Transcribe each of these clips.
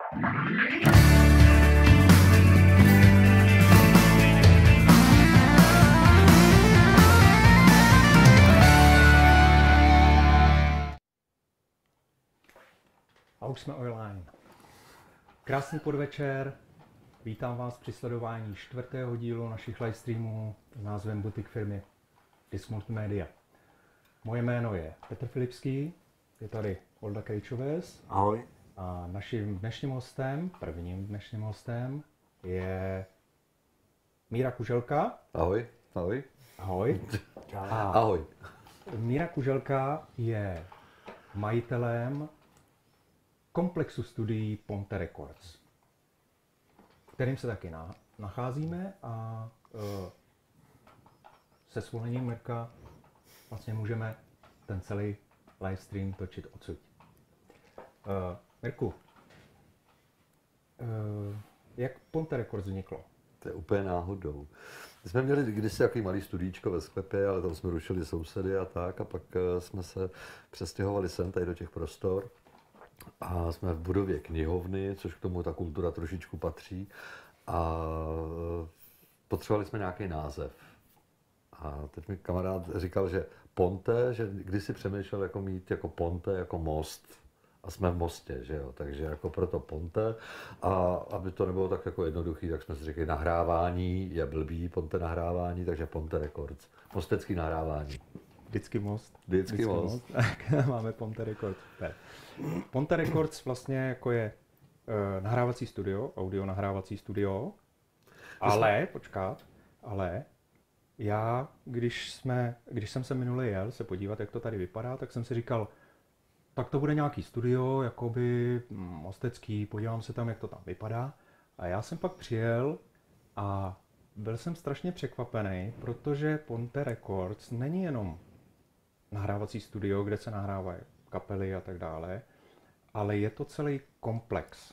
A už jsme online. Krásný podvečer, vítám vás při sledování 4. dílu našich livestreamů s názvem Butik firmy Disc Multimedia. Moje jméno je Petr Filipský, je tady Olda Krejčoves. Ahoj. A naším dnešním hostem, prvním dnešním hostem je Míra Kuželka. Ahoj. Ahoj. Ahoj. Ahoj. Míra Kuželka je majitelem komplexu studií Ponte Records, kterým se taky nacházíme a se svolením Mirka vlastně můžeme ten celý livestream točit odsud. Mirku, jak Ponte Records vzniklo? To je úplně náhodou. My jsme měli kdysi takový malý studíčko ve sklepě, ale tam jsme rušili sousedy a tak, a pak jsme se přestěhovali sem tady do těch prostor. A jsme v budově knihovny, což k tomu ta kultura trošičku patří. A potřebovali jsme nějaký název. A teď mi kamarád říkal, že Ponte, že kdysi přemýšlel jako mít jako Ponte, jako most. A jsme v Mostě, že jo, takže jako proto Ponte. A aby to nebylo tak jako jednoduchý, tak jsme si řekli, nahrávání je blbý, Ponte nahrávání, takže Ponte Records. Mostecký nahrávání. Vždycky most. Vždycky most. Máme Ponte Records. Ponte Records vlastně jako je nahrávací studio, audio nahrávací studio, ale já, když jsem se minule jel se podívat, jak to tady vypadá, tak jsem si říkal, tak to bude nějaký studio, jakoby mostecký, podívám se tam, jak to tam vypadá. A já jsem pak přijel a byl jsem strašně překvapený, protože Ponte Records není jenom nahrávací studio, kde se nahrávají kapely a tak dále, ale je to celý komplex.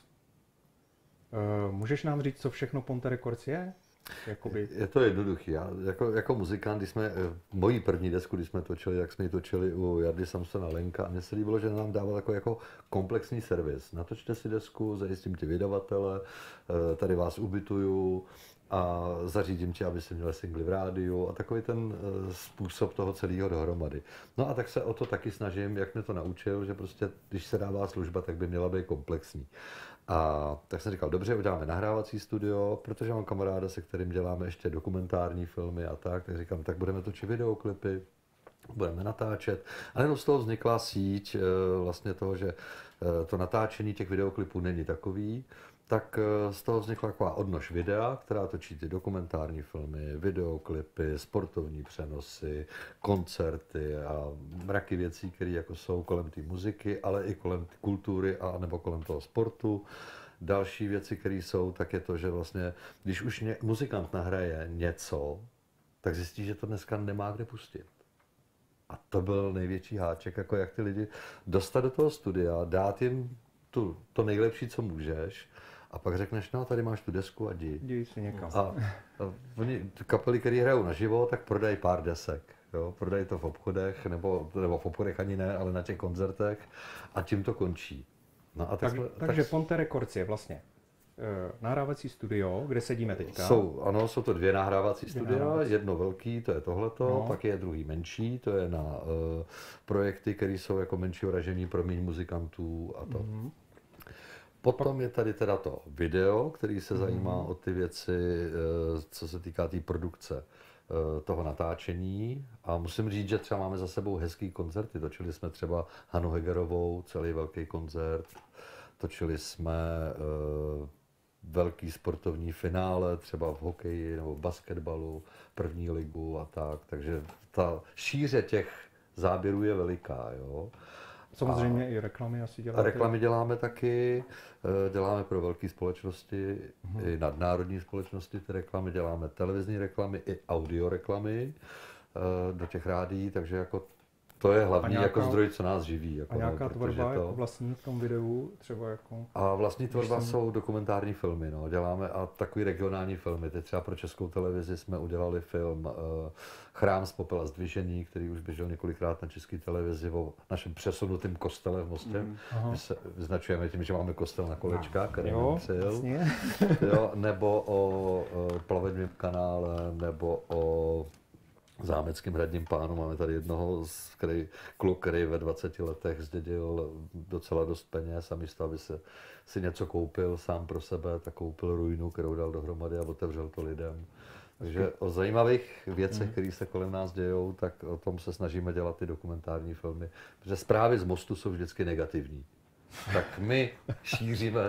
Můžeš nám říct, co všechno Ponte Records je? Jakoby... Je to jednoduchý. Já, jako muzikant, když jsme moji první desku, když jsme točili, jak jsme ji točili u Jardy Samsona Lenka, a mně se líbilo, že nám dával takový jako komplexní servis. Natočte si desku, zajistím ti vydavatele, tady vás ubytuju a zařídím ti, aby si měl singly v rádiu a takový ten způsob toho celého dohromady. No a tak se o to taky snažím, jak mě to naučil, že prostě, když se dává služba, tak by měla být komplexní. A tak jsem říkal, dobře, uděláme nahrávací studio, protože mám kamaráda, se kterým děláme ještě dokumentární filmy a tak říkám, tak budeme točit videoklipy, budeme natáčet. A jenom z toho vznikla síť vlastně toho, že to natáčení těch videoklipů není takový, tak z toho vznikla taková odnož videa, která točí ty dokumentární filmy, videoklipy, sportovní přenosy, koncerty a mraky věcí, které jako jsou kolem té muziky, ale i kolem té kultury a nebo kolem toho sportu. Další věci, které jsou, tak je to, že vlastně, když už muzikant nahraje něco, tak zjistí, že to dneska nemá kde pustit. A to byl největší háček, jako jak ty lidi dostat do toho studia, dát jim to nejlepší, co můžeš, a pak řekneš, no tady máš tu desku a jdi si někam. A oni, kapely, které hrajou naživo, tak prodají pár desek. Jo? Prodají to v obchodech, nebo v obchodech ani ne, ale na těch koncertech, a tím to končí. No a takže Ponte Records je vlastně nahrávací studio, kde sedíme teďka. Jsou to dvě nahrávací studia, jedno velký, to je tohleto, no. Pak je druhý menší, to je na projekty, které jsou jako menšího ražení pro méně muzikantů a to. Mm-hmm. Potom je tady teda to video, který se zajímá o ty věci, co se týká té produkce toho natáčení. A musím říct, že třeba máme za sebou hezký koncerty. Točili jsme třeba Hanu Hegerovou, celý velký koncert. Točili jsme velký sportovní finále, třeba v hokeji nebo v basketbalu, první ligu a tak. Takže ta šíře těch záběrů je veliká, jo. Samozřejmě i reklamy asi děláte. Reklamy děláme taky, děláme pro velké společnosti, i nadnárodní společnosti ty reklamy, děláme televizní reklamy i audio reklamy do těch rádií, takže jako To je hlavní jako zdroj, co nás živí. Jako a nějaká tvorba jako vlastní v tom videu třeba jako... A vlastní tvorba jsou dokumentární filmy, no, děláme a takový regionální filmy. Teď třeba pro Českou televizi jsme udělali film Chrám z popela zdvižení, který už běžel několikrát na České televizi o našem přesunutém kostele v Mostě. My se vyznačujeme tím, že máme kostel na kolečkách, který jo, nebo o plavebním kanále, nebo o zámeckým hradním pánu. Máme tady jednoho, kluk, který ve 20 letech zdědil docela dost peněz a místo, aby si něco koupil sám pro sebe, tak koupil ruinu, kterou dal dohromady a otevřel to lidem. Takže o zajímavých věcech, které se kolem nás dějou, tak o tom se snažíme dělat ty dokumentární filmy. Protože zprávy z Mostu jsou vždycky negativní. Tak my šíříme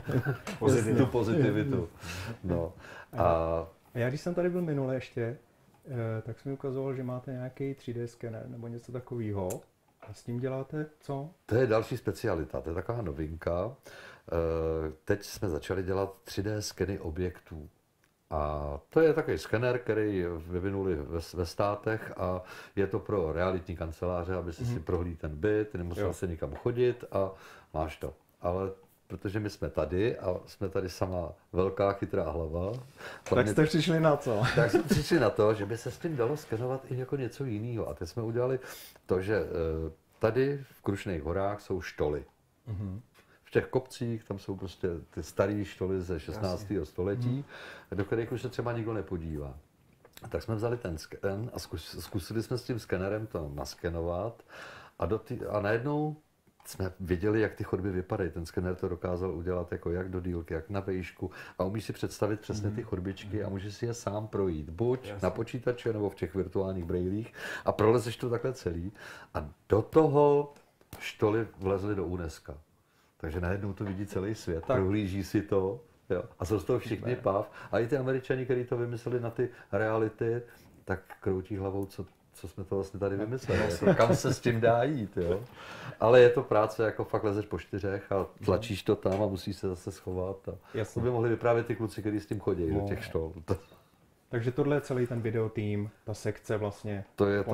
tu pozitivitu. No. A já když jsem tady byl minule ještě, tak jsem mi ukazoval, že máte nějaký 3D skener nebo něco takového. A s tím děláte co? To je další specialita, to je taková novinka. Teď jsme začali dělat 3D skeny objektů. A to je takový skener, který vyvinuli ve státech a je to pro realitní kanceláře, aby si prohlídl ten byt, nemusel se nikam chodit a máš to. Ale protože my jsme tady a jsme tady sama velká chytrá hlava. Tak jste přišli na co? Tak jsme přišli na to, že by se s tím dalo skenovat i jako něco jiného. A teď jsme udělali to, že tady v Krušných horách jsou štoly. V těch kopcích tam jsou prostě ty staré štoly ze 16. století, do kterých už se třeba nikdo nepodívá. Tak jsme vzali ten sken a zkusili jsme s tím skenerem to naskenovat a najednou jsme viděli, jak ty chodby vypadají. Ten skener to dokázal udělat jako jak do dílky, jak na vejšku a umíš si představit přesně ty chodbičky a můžeš si je sám projít. Buď na počítači nebo v těch virtuálních brejlích a prolezeš to takhle celý a do toho štoly vlezly do UNESCO. Takže najednou to vidí celý svět, prohlíží si to, jo, a jsou z toho všichni pav. A i ty Američani, kteří to vymysleli na ty reality, tak kroutí hlavou, co jsme to vlastně tady vymysleli, jako, kam se s tím dá jít, jo. Ale je to práce, jako fakt lezeš po 4 a tlačíš to tam a musíš se zase schovat. To by mohli vyprávět ty kluci, kteří s tím chodí do těch štol. Takže tohle je celý ten video tým, ta sekce vlastně. To je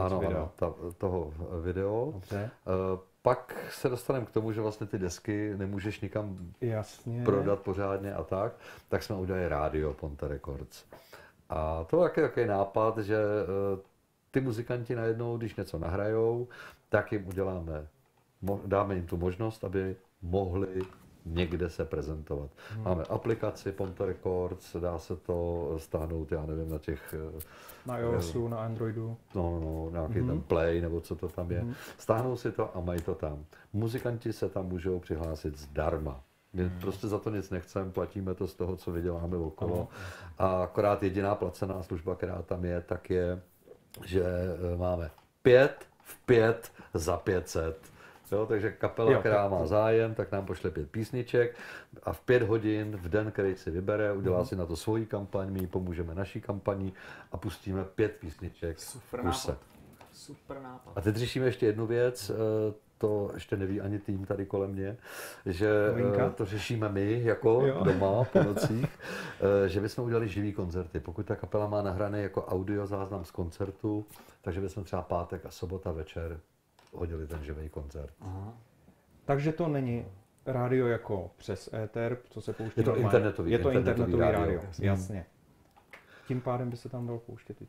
toho video. Dobře. Pak se dostaneme k tomu, že vlastně ty desky nemůžeš nikam prodat pořádně a tak jsme udělali rádio Ponte Records. A to je takový nápad, že ty muzikanti najednou, když něco nahrajou, tak jim dáme jim tu možnost, aby mohli někde se prezentovat. Máme aplikaci Ponte Records, dá se to stáhnout, já nevím, na těch... Na iOSu, na Androidu. No, nějaký ten Play, nebo co to tam je. Stáhnou si to a mají to tam. Muzikanti se tam můžou přihlásit zdarma. My prostě za to nic nechceme, platíme to z toho, co vyděláme okolo. A akorát jediná placená služba, která tam je, tak je, že máme 5 v 5 za 500. Jo, takže kapela, která má zájem, tak nám pošle 5 písniček a v 5 hodin v den, který si vybere, udělá si na to svoji kampaň, my pomůžeme naší kampani a pustíme 5 písniček v kuse. Super nápad. A teď řešíme ještě jednu věc, to ještě neví ani tým tady kolem mě, že to řešíme my jako doma po nocích, že bychom udělali živý koncerty. Pokud ta kapela má nahraný jako audio záznam z koncertu, takže bychom třeba pátek a sobota večer hodili ten živý koncert. Takže to není rádio jako přes éter, co se pouští. Je to internetový. Je to internetový rádio. Jasně. Tím pádem by se tam dalo pouštět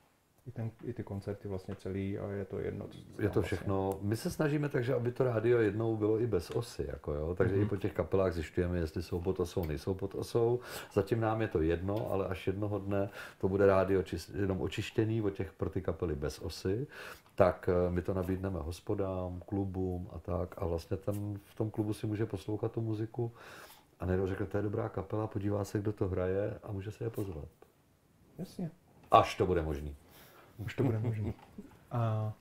i ty koncerty vlastně celý a je to jedno. Je to všechno. Vlastně. My se snažíme takže, aby to rádio jednou bylo i bez osy, jako jo. Takže i po těch kapelách zjišťujeme, jestli jsou pod osou, nejsou pod osou. Zatím nám je to jedno, ale až jednoho dne to bude rádio jenom očištěný pro ty kapely bez osy, tak my to nabídneme hospodám, klubům a tak. A vlastně v tom klubu si může poslouchat tu muziku a najednou řekne, to je dobrá kapela, podívá se, kdo to hraje a může se je pozvat. Jasně. Až to bude možný. Už to bude možné. A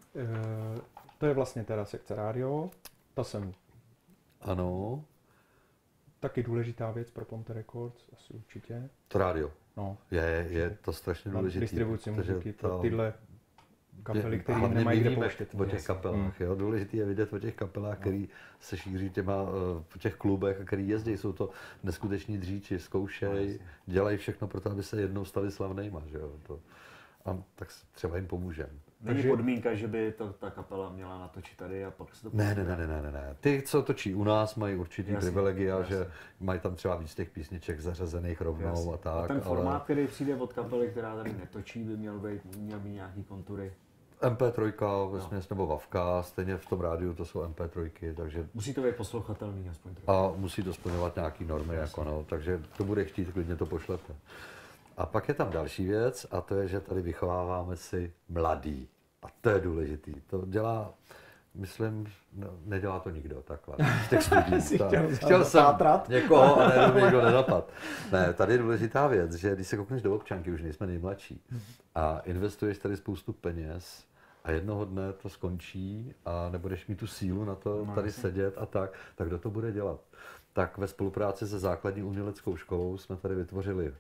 to je vlastně teda sekce rádio. To jsem... Ano. Taky důležitá věc pro Ponte Records, asi určitě. To rádio. No. Je to strašně důležitý. Distribuci muziky pro tyhle kapely, které nemají kde pouštět. O těch kapelách. Jo. Důležitý je vidět o těch kapelách, který se šíří po těch klubech, který jezdí. Jsou to neskuteční dříči, zkoušejí, dělají všechno pro to, aby se jednou stali slavnejma. Že jo. A tak třeba jim pomůžeme. Není podmínka, že by ta kapela měla natočit tady a pak se to... Ne. Ty, co točí u nás, mají určitý privilegia, že mají tam třeba víc těch písniček zařazených rovnou a tak. A ten formát, který přijde od kapely, která tady netočí, by měl mít nějaký kontury. MP3, vesměs nebo Vavka, stejně v tom rádiu to jsou MP3, takže... Musí to být poslouchatelný aspoň trochu. A musí to splňovat nějaký normy, jako no, takže to bude chtít, klidně to pošlete. A pak je tam další věc a to je, že tady vychováváme si mladý. A to je důležitý. To dělá, myslím, nedělá to nikdo takhle. Z těch studií. Chtěl jsem někoho a ne, nikdo nenapad. Ne, tady je důležitá věc, že když se koukneš do občanky, už nejsme nejmladší a investuješ tady spoustu peněz a jednoho dne to skončí a nebudeš mít tu sílu na to tady sedět a tak kdo to bude dělat? Tak ve spolupráci se základní uměleckou školou jsme tady vytvořili,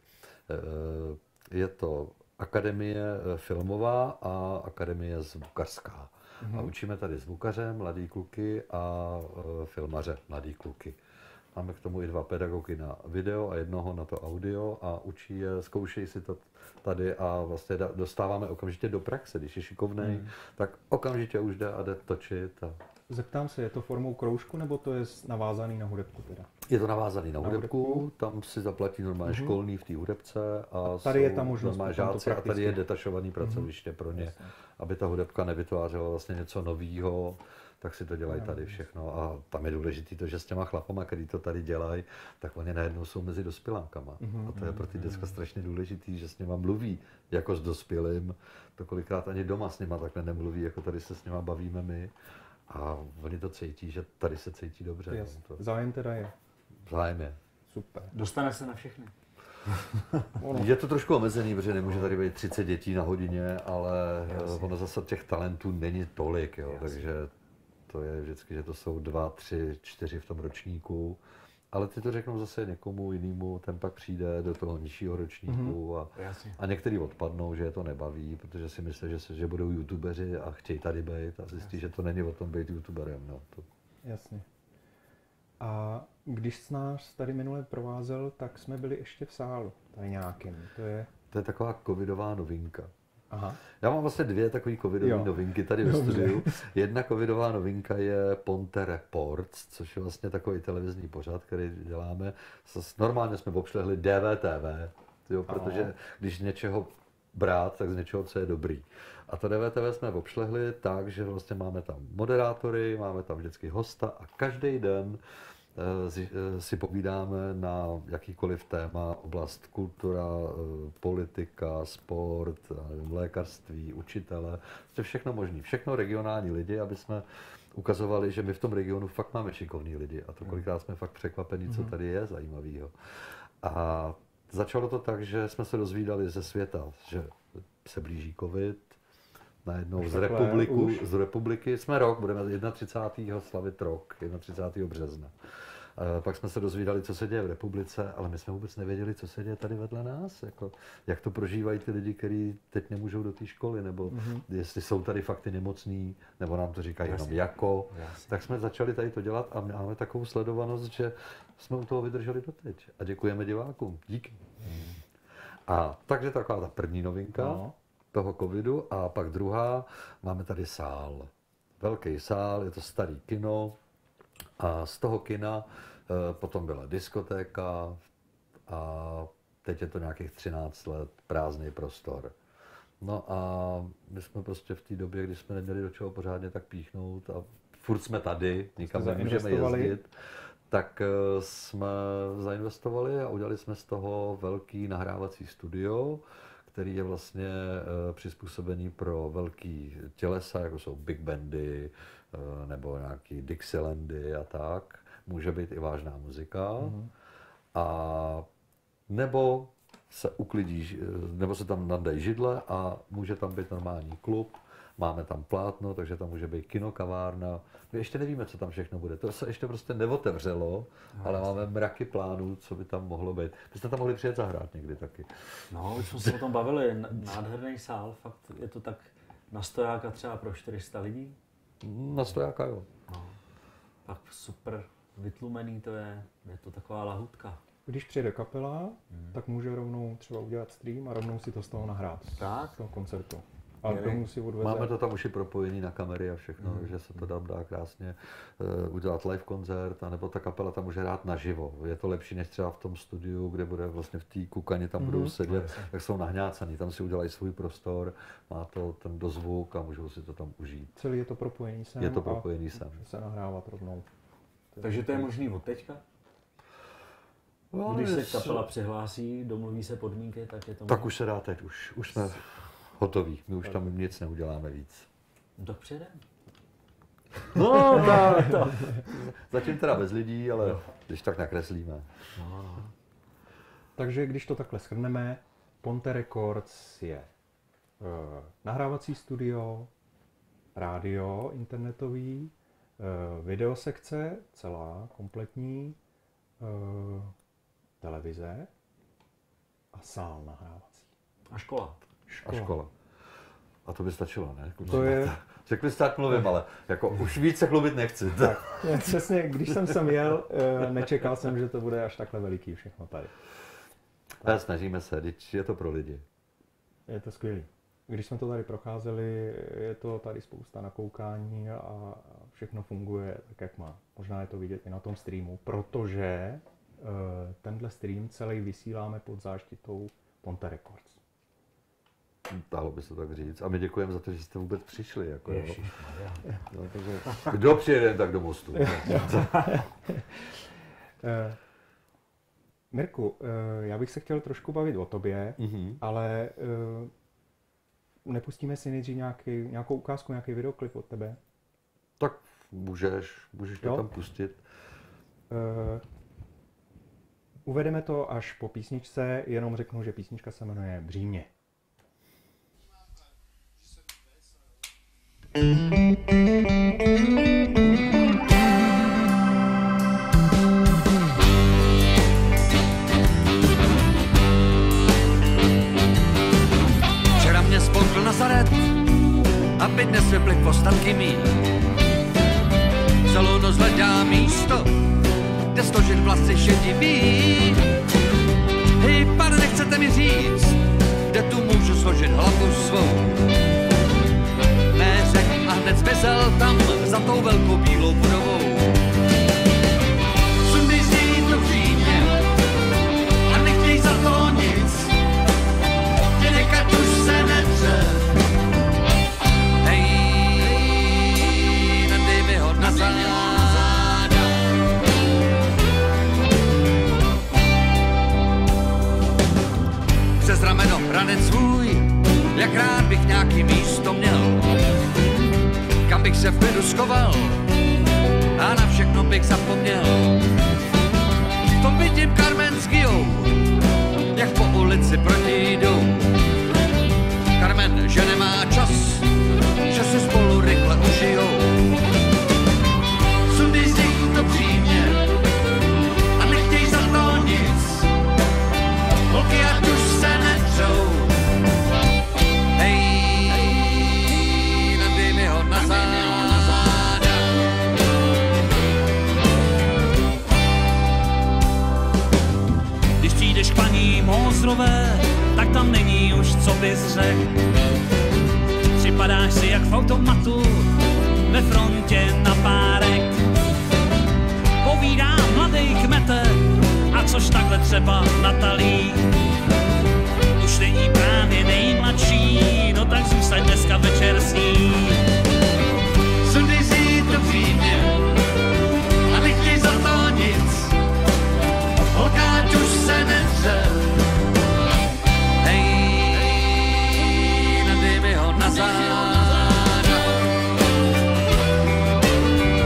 je to Akademie filmová a Akademie zvukařská. A učíme tady zvukaře, mladý kluky a filmaře, mladý kluky. Máme k tomu i 2 pedagogy na video a jednoho na to audio a učí je, zkoušejí si to tady a vlastně dostáváme okamžitě do praxe. Když je šikovnej, tak okamžitě už jde a jde točit. Zeptám se, je to formou kroužku nebo to je navázaný na hudebku teda? Je to navázaný na hudebku, tam si zaplatí normálně školní v té hudebce a tady je tam možnost žáci a tady je detašovaný pracoviště pro ně, aby ta hudebka nevytvářela vlastně něco novýho, tak si to dělají tady všechno a tam je důležité to, že s těma chlapama, který to tady dělají, tak oni najednou jsou mezi dospělákama a to je pro ty děcka strašně důležitý, že s nima mluví jako s dospělým, to kolikrát ani doma s nima takhle nemluví, jako tady se s nima bavíme my. A oni to cítí, že tady se cítí dobře. Yes. No, zájem teda je. Zájem je. Super. Dostane se na všechny. Je to trošku omezený, protože nemůže tady být 30 dětí na hodině, ale ono zase těch talentů není tolik, jo, takže to je vždycky, že to jsou 2, 3, 4 v tom ročníku. Ale ty to řeknou zase někomu jinému, ten pak přijde do toho nižšího ročníku a některý odpadnou, že je to nebaví, protože si myslí, že budou youtubeři a chtějí tady být a zjistí, že to není o tom být youtuberem. No, to... Jasně. A když jsi nás tady minule provázel, tak jsme byli ještě v sálu, tady nějakým. To je taková covidová novinka. Aha. Já mám vlastně 2 takové covidové novinky tady ve studiu. Jedna covidová novinka je Ponte Reports, což je vlastně takový televizní pořad, který děláme. Normálně jsme obšlehli DVTV, jo, protože když něčeho brát, tak z něčeho, co je dobrý. A to DVTV jsme obšlehli tak, že vlastně máme tam moderátory, máme tam vždycky hosta a každý den si povídáme na jakýkoliv téma, oblast kultura, politika, sport, lékařství, učitele, to všechno možný, všechno regionální lidi, aby jsme ukazovali, že my v tom regionu fakt máme šikovní lidi a to kolikrát jsme fakt překvapení, co tady je zajímavého. A začalo to tak, že jsme se dozvídali ze světa, že se blíží covid, najednou z republiky jsme budeme 31. slavit rok, 31. března. Pak jsme se dozvídali, co se děje v republice, ale my jsme vůbec nevěděli, co se děje tady vedle nás. Jako, jak to prožívají ty lidi, kteří teď nemůžou do té školy, nebo jestli jsou tady fakt nemocní, nebo nám to říkají jenom jako. Tak jsme začali tady to dělat a máme takovou sledovanost, že jsme u toho vydrželi doteď. A děkujeme divákům. Díky. A takže taková ta první novinka toho covidu a pak druhá, máme tady sál. Velký sál, je to starý kino a z toho kina potom byla diskotéka a teď je to nějakých 13 let prázdný prostor. No a my jsme prostě v té době, kdy jsme neměli do čeho pořádně tak píchnout a furt jsme tady, nikam nemůžeme jezdit, tak jsme zainvestovali a udělali jsme z toho velký nahrávací studio, který je vlastně přizpůsobený pro velký tělesa, jako jsou big bandy nebo nějaký Dixielandy a tak. Může být i vážná muzika. A nebo se uklidí, nebo se tam nadají židle a může tam být normální klub. Máme tam plátno, takže tam může být kino, kavárna. My ještě nevíme, co tam všechno bude. To se ještě prostě neotevřelo, ale máme mraky plánů, co by tam mohlo být. My jsme tam mohli přijet zahrát někdy taky. No, už jsme se o tom bavili. Nádherný sál, fakt je to tak na stojáka třeba pro 400 lidí? Na stojáka, jo. No, pak super vytlumený to je to taková lahutka. Když přijde kapela, tak může rovnou třeba udělat stream a rovnou si to z toho nahrát. Tak. Z toho koncertu. A k domu si odveze. Máme to tam už i propojený na kamery a všechno, takže se to tam dá krásně udělat live koncert, anebo ta kapela tam může hrát naživo. Je to lepší než třeba v tom studiu, kde bude vlastně v té kukani, tam budou sedět, tak jsou nahňácaný, tam si udělají svůj prostor, má to ten dozvuk a můžou si to tam užít. Celý je to propojený sem. Je to propojený sem. Může se nahrávat rovnou. Takže to je možný od teďka? No, Když se kapela přihlásí, domluví se podmínky, tak je to tak už se dá teď, už jsme hotoví, my už tam nic neuděláme víc. Tak přijedem. No, to. Zatím teda bez lidí, ale když tak nakreslíme. Takže když to takhle shrneme, Ponte Records je nahrávací studio, rádio internetový, videosekce celá, kompletní, televize a sál nahrávací. A škola. A škola. A to by stačilo, ne? To je... Řekli jste, tak mluvím, ale jako už víc se chlubit nechci. Tak, přesně, když jsem sem jel, nečekal jsem, že to bude až takhle veliký všechno tady. Ale snažíme se, když je to pro lidi. Je to skvělý. Když jsme to tady procházeli, je to tady spousta nakoukání a všechno funguje tak, jak má. Možná je to vidět i na tom streamu, protože tenhle stream celý vysíláme pod záštitou Ponte Records. Dalo by se tak říct. A my děkujeme za to, že jste vůbec přišli. Jako, no, takže, kdo přijede, tak do Mostu. Mirku, já bych se chtěl trošku bavit o tobě, ale nepustíme si nejdřív nějakou ukázku, nějaký videoklip od tebe? Tak můžeš to tam pustit. Uvedeme to až po písničce, jenom řeknu, že písnička se jmenuje Břímě. Včera mě spolkl Nazaret, aby dnes vyplik ostatky mý. Celou noc hledám místo, kde složit vlasy šedivý. Hej, pane, nechcete mi říct, kde tu můžu složit hlavu svou? Neřek a hned zmizel tam za tou velkou bílou budovou. Sundej z něj to přímě a nechtěj za to nic, dědek ať už se nedře. Hej, nadej mi ho na záda. Přes rameno ranec svůj, jak rád bych nějaký místo měl, kam bych se v klidu schoval a na všechno bych zapomněl. To vidím Carmen s Guillou, jak po ulici protijdou. Carmen, že nemá čas, že si spolu rychle užijou. Sundej z nich to přímě a nechtěj za to nic, holky ať už se netřou. Když přijdeš k paní Mózrové, tak tam není už co bys řekl. Připadáš si jak v automatu ve frontě na párek. Povídá mladej kmete, a což takhle třeba Natalí. Už není právě nejmladší, no tak zůstaň dneska večer s ní. Sundej si to přímě a nechtěj za to nic, holka ať už se nedře. Hej, nadej mi ho na záda.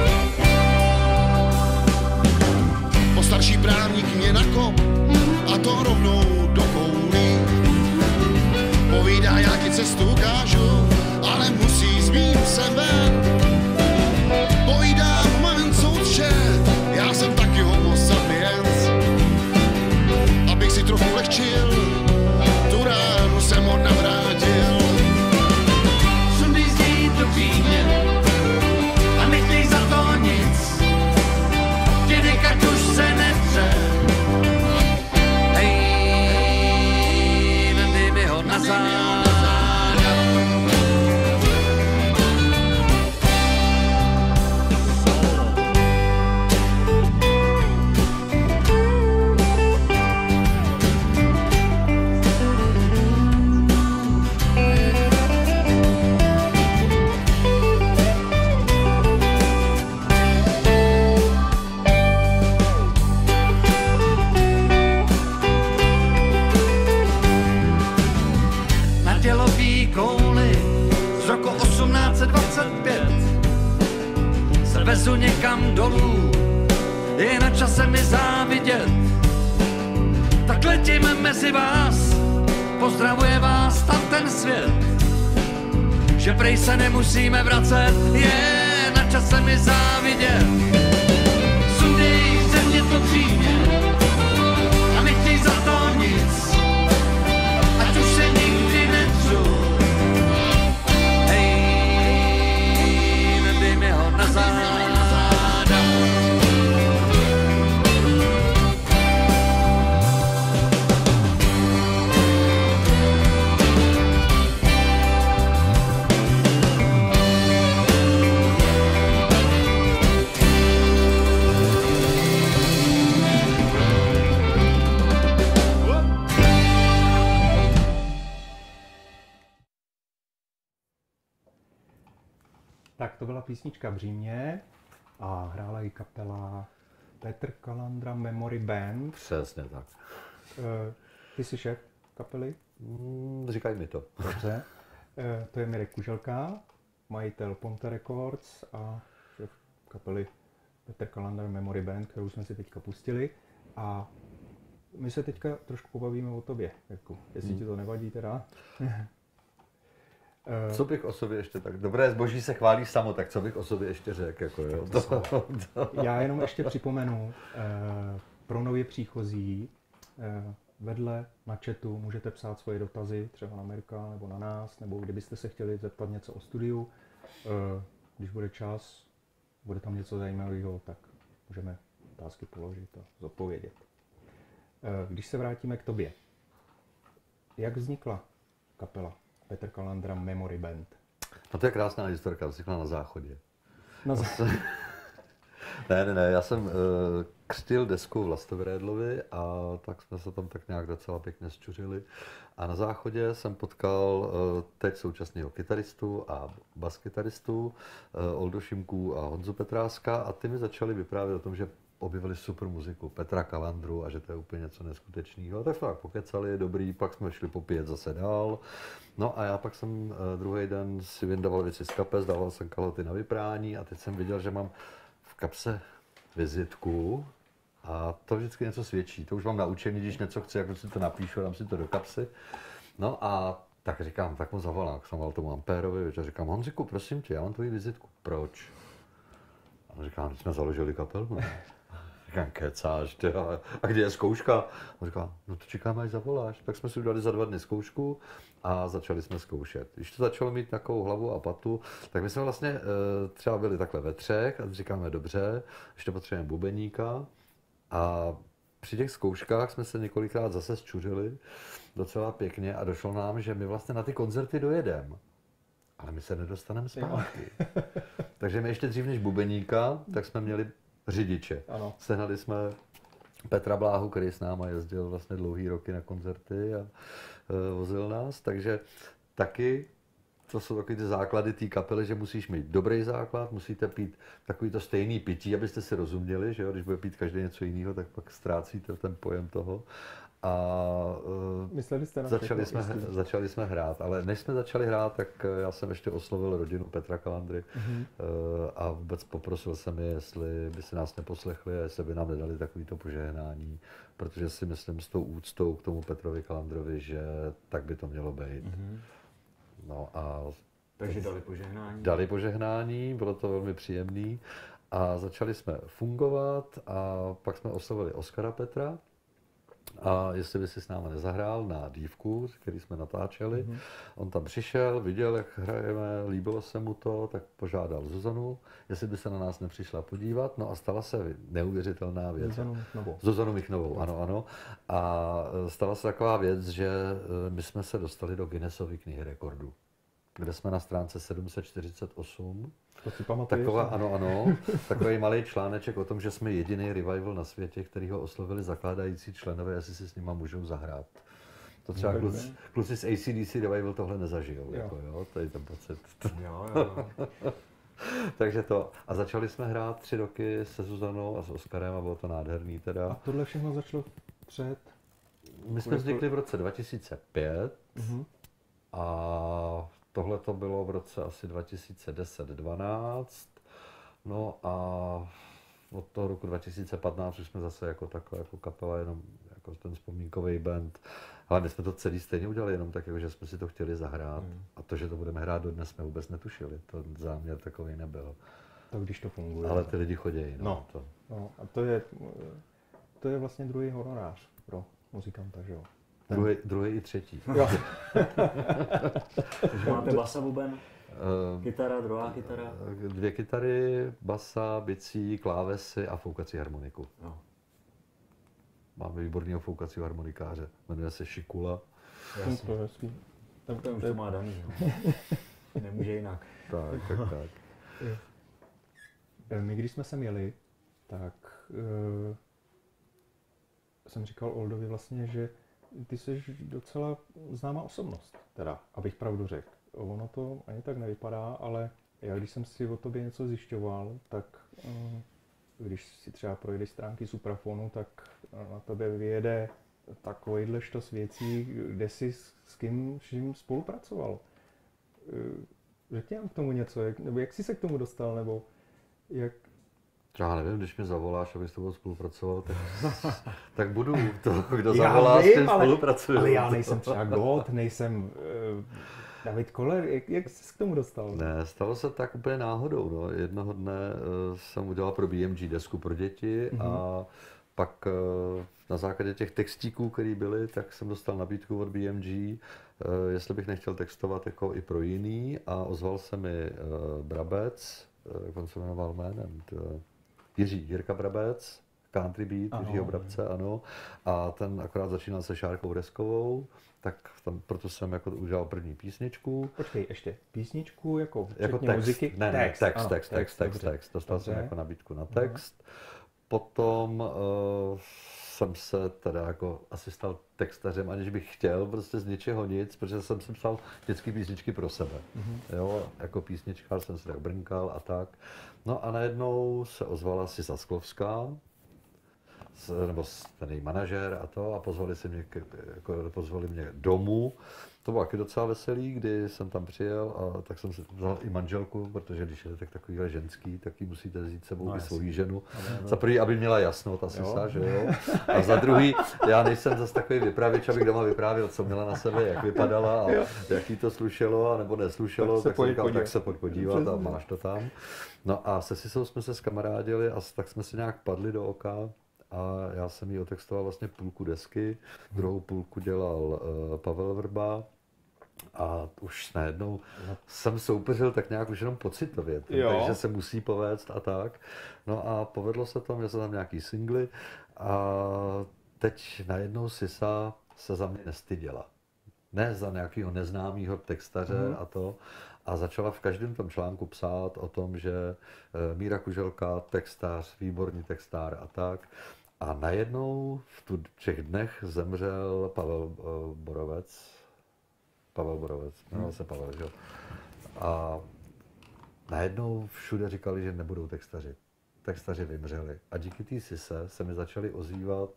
letím mezi vás, pozdravuje vás tam ten svět, že prej se nemusíme vracet, je na čase mi závidět. Sundej země to přímě a nechtěj za to nic, ať už se nikdy netřu. Hej, nedej mi ho na záda. Tak to byla písnička Břímě a hrála ji kapela Petr Kalandra Memory Band. Přesně tak. Ty jsi šéf kapely? Říkaj mi to. Dobře. To je Mirek Kuželka, majitel Ponte Records a šéf kapely Petr Kalandra Memory Band, kterou jsme si teďka pustili. A my se teďka trošku pobavíme o tobě, Jirku, jestli ti to nevadí teda. Co bych o sobě ještě tak... Dobré zboží se chválí samo, tak co bych o sobě ještě řekl, jako jo? Já jenom ještě připomenu, pro nově příchozí, vedle na chatu můžete psát svoje dotazy, třeba na Mirka nebo na nás, nebo kdybyste se chtěli zeptat něco o studiu. Když bude čas, bude tam něco zajímavého, tak můžeme otázky položit a zodpovědět. Když se vrátíme k tobě, jak vznikla kapela Petr Kalandra Memory Band? No to je krásná historka, vznikla na záchodě. Ne, já jsem křtil desku v Lastověredlovi a tak jsme se tam tak nějak docela pěkně zčuřili. A na záchodě jsem potkal teď současného kytaristu a baskytaristu Oldu Šimku a Honzu Petráska a ty mi začali vyprávět o tom, že objevili super muziku Petra Kalandru a že to je úplně něco neskutečného. Tak jsme tak pokecali, dobrý, pak jsme šli popít zase dál. No a já pak jsem druhý den si vyndaval věci z kapes, dával jsem kalhoty na vyprání a teď jsem viděl, že mám v kapse vizitku a to vždycky něco svědčí. To už mám naučený, když něco chci, jak si to napíšu, dám si to do kapsy. No a tak říkám, tak mu zavolám, jsem volal tomu Ampérovi, a říkám, Honziku, prosím tě, já mám tvoji vizitku. Proč? A on říká, když jsme založili kapelu, ne? Říkám, kecáš, ty, a kde je zkouška? On říká, no to čekáme, až zavoláš. Tak jsme si udali za 2 dny zkoušku a začali jsme zkoušet. Když to začalo mít takovou hlavu a patu, tak my jsme vlastně třeba byli takhle ve 3 a říkáme, dobře, ještě potřebujeme bubeníka. A při těch zkouškách jsme se několikrát zase zčuřili docela pěkně a došlo nám, že my vlastně na ty koncerty dojedeme. Ale my se nedostaneme zpátky. Takže my ještě dřív než bubeníka, tak jsme měli řidiče. Ano. Sehnali jsme Petra Bláhu, který s náma jezdil vlastně dlouhý roky na koncerty a vozil nás, takže taky to jsou takový ty základy té kapely, že musíš mít dobrý základ, musíte pít takový to stejný pití, abyste si rozuměli, že jo? Když bude pít každý něco jiného, tak pak ztrácíte ten pojem toho. A mysleli jste na začali jsme hrát, ale než jsme začali hrát, tak já jsem ještě oslovil rodinu Petra Kalandry a vůbec poprosil jsem je, jestli by si nás neposlechli a jestli by nám nedali takovýto požehnání, protože si myslím s tou úctou k tomu Petrovi Kalandrovi, že tak by to mělo být. No a takže dali požehnání? Dali požehnání, bylo to velmi příjemné a začali jsme fungovat a pak jsme oslovili Oskara Petra, a jestli by si s námi nezahrál na dívku, který jsme natáčeli. On tam přišel, viděl, jak hrajeme, líbilo se mu to, tak požádal Zuzanu, jestli by se na nás nepřišla podívat. No a stala se neuvěřitelná věc. Zuzanu Michnovou, ano. A stala se taková věc, že my jsme se dostali do Guinnessovy knihy rekordů, kde jsme na stránce 748. To si pamatuješ? Taková, ano, takový malý článeček o tom, že jsme jediný revival na světě, který ho oslovili zakládající členové, jestli si s nima můžou zahrát. To třeba kluci z AC/DC revival tohle nezažijou, jo, to je ten pocit. Jo. Takže to. A začali jsme hrát 3 roky se Zuzanou a s Oskarem a bylo to nádherný teda. A tohle všechno začalo před? My jsme vznikli v roce 2005 a tohle to bylo v roce asi 2010-12, no a od toho roku 2015 už jsme zase jako takhle jako kapela, jenom jako ten vzpomínkový band. Ale my jsme to celý stejně udělali, jenom tak, jako, že jsme si to chtěli zahrát. A to, že to budeme hrát dodnes, jsme vůbec netušili. To záměr takový nebyl. Tak když to funguje. Ale ty lidi chodí. No. A to je vlastně druhý honorář pro muzikanta, že jo? Druhý i třetí. Jo. Takže máte basa, buben, kytara, druhá kytara. 2 kytary, basa, bicí, klávesy a foukací harmoniku. Jo. Máme výborného foukacího harmonikáře, jmenuje se Šikula. Jasně. To je hezký. Ten už to má daný. Nemůže jinak. Tak. My když jsme sem jeli, tak jsem říkal Oldovi vlastně, že ty jsi docela známá osobnost, teda, abych pravdu řekl. Ono to ani tak nevypadá, ale já když jsem si o tobě něco zjišťoval, tak když si třeba projdeš stránky Suprafonu, tak na tebe vyjede takovýhle štos věcí, kde jsi s kým vším spolupracoval. Řekni nám k tomu něco, nebo jak jsi se k tomu dostal, nebo jak... Já nevím, když mě zavoláš, abych s tebou spolupracoval, tak budu to, kdo zavolá, s tím spolupracuje. Ale já nejsem třeba God, nejsem David Koller, jak jsi k tomu dostal? Ne, stalo se tak úplně náhodou. No. Jednoho dne jsem udělal pro BMG desku pro děti a pak na základě těch textíků, které byly, tak jsem dostal nabídku od BMG, jestli bych nechtěl textovat jako i pro jiný a ozval se mi Brabec, jak on se jmenoval jménem, Jirka Brabec, Country Beat, Jiřího Brabce, ano. A ten akorát začínal se Šárkou Reskovou, tak tam, proto jsem jako udělal první písničku. Počkej, ještě písničku jako text, muziky? Ne, text. Dostal jsem jako nabídku na text. Potom jsem se teda jako asi stal textařem, aniž bych chtěl, prostě z ničeho nic, protože jsem si psal dětské písničky pro sebe. Jo, jako písničkář jsem se tak brnkal a tak. No a najednou se ozvala Sisa Sklovská, nebo ten její manažer a to, a pozvali mě domů. To bylo taky docela veselý, kdy jsem tam přijel a tak jsem si vzal i manželku, protože když je tak takovýhle ženský, tak ji musíte vzít sebou i svoji ženu. Za prvý, aby měla jasno, ta Sisa, že jo. A za druhý, já nejsem zase takový vypravěč, abych doma vyprávěl, co měla na sebe, jak vypadala a jak jí to slušelo a nebo neslušelo, tak jsem říkal, tak se pojď podívat a máš to tam. No a se Sisou jsme se zkamarádili a tak jsme si nějak padli do oka. A já jsem jí otextoval vlastně půlku desky, druhou půlku dělal Pavel Vrba a už najednou jsem soupeřil tak nějak už jenom pocitově, takže se musí povést a tak. No a povedlo se to, měl jsem tam nějaký singly a teď najednou Sisa se za mě nestyděla. Ne za nějakého neznámého textaře a to. A začala v každém tom článku psát o tom, že Míra Kuželka, textář, výborný textár a tak. A najednou v těch dnech zemřel Pavel Borovec, jmenoval se Pavel, že? A najednou všude říkali, že nebudou textaři. Textaři vymřeli. A díky té Sise se mi začaly ozývat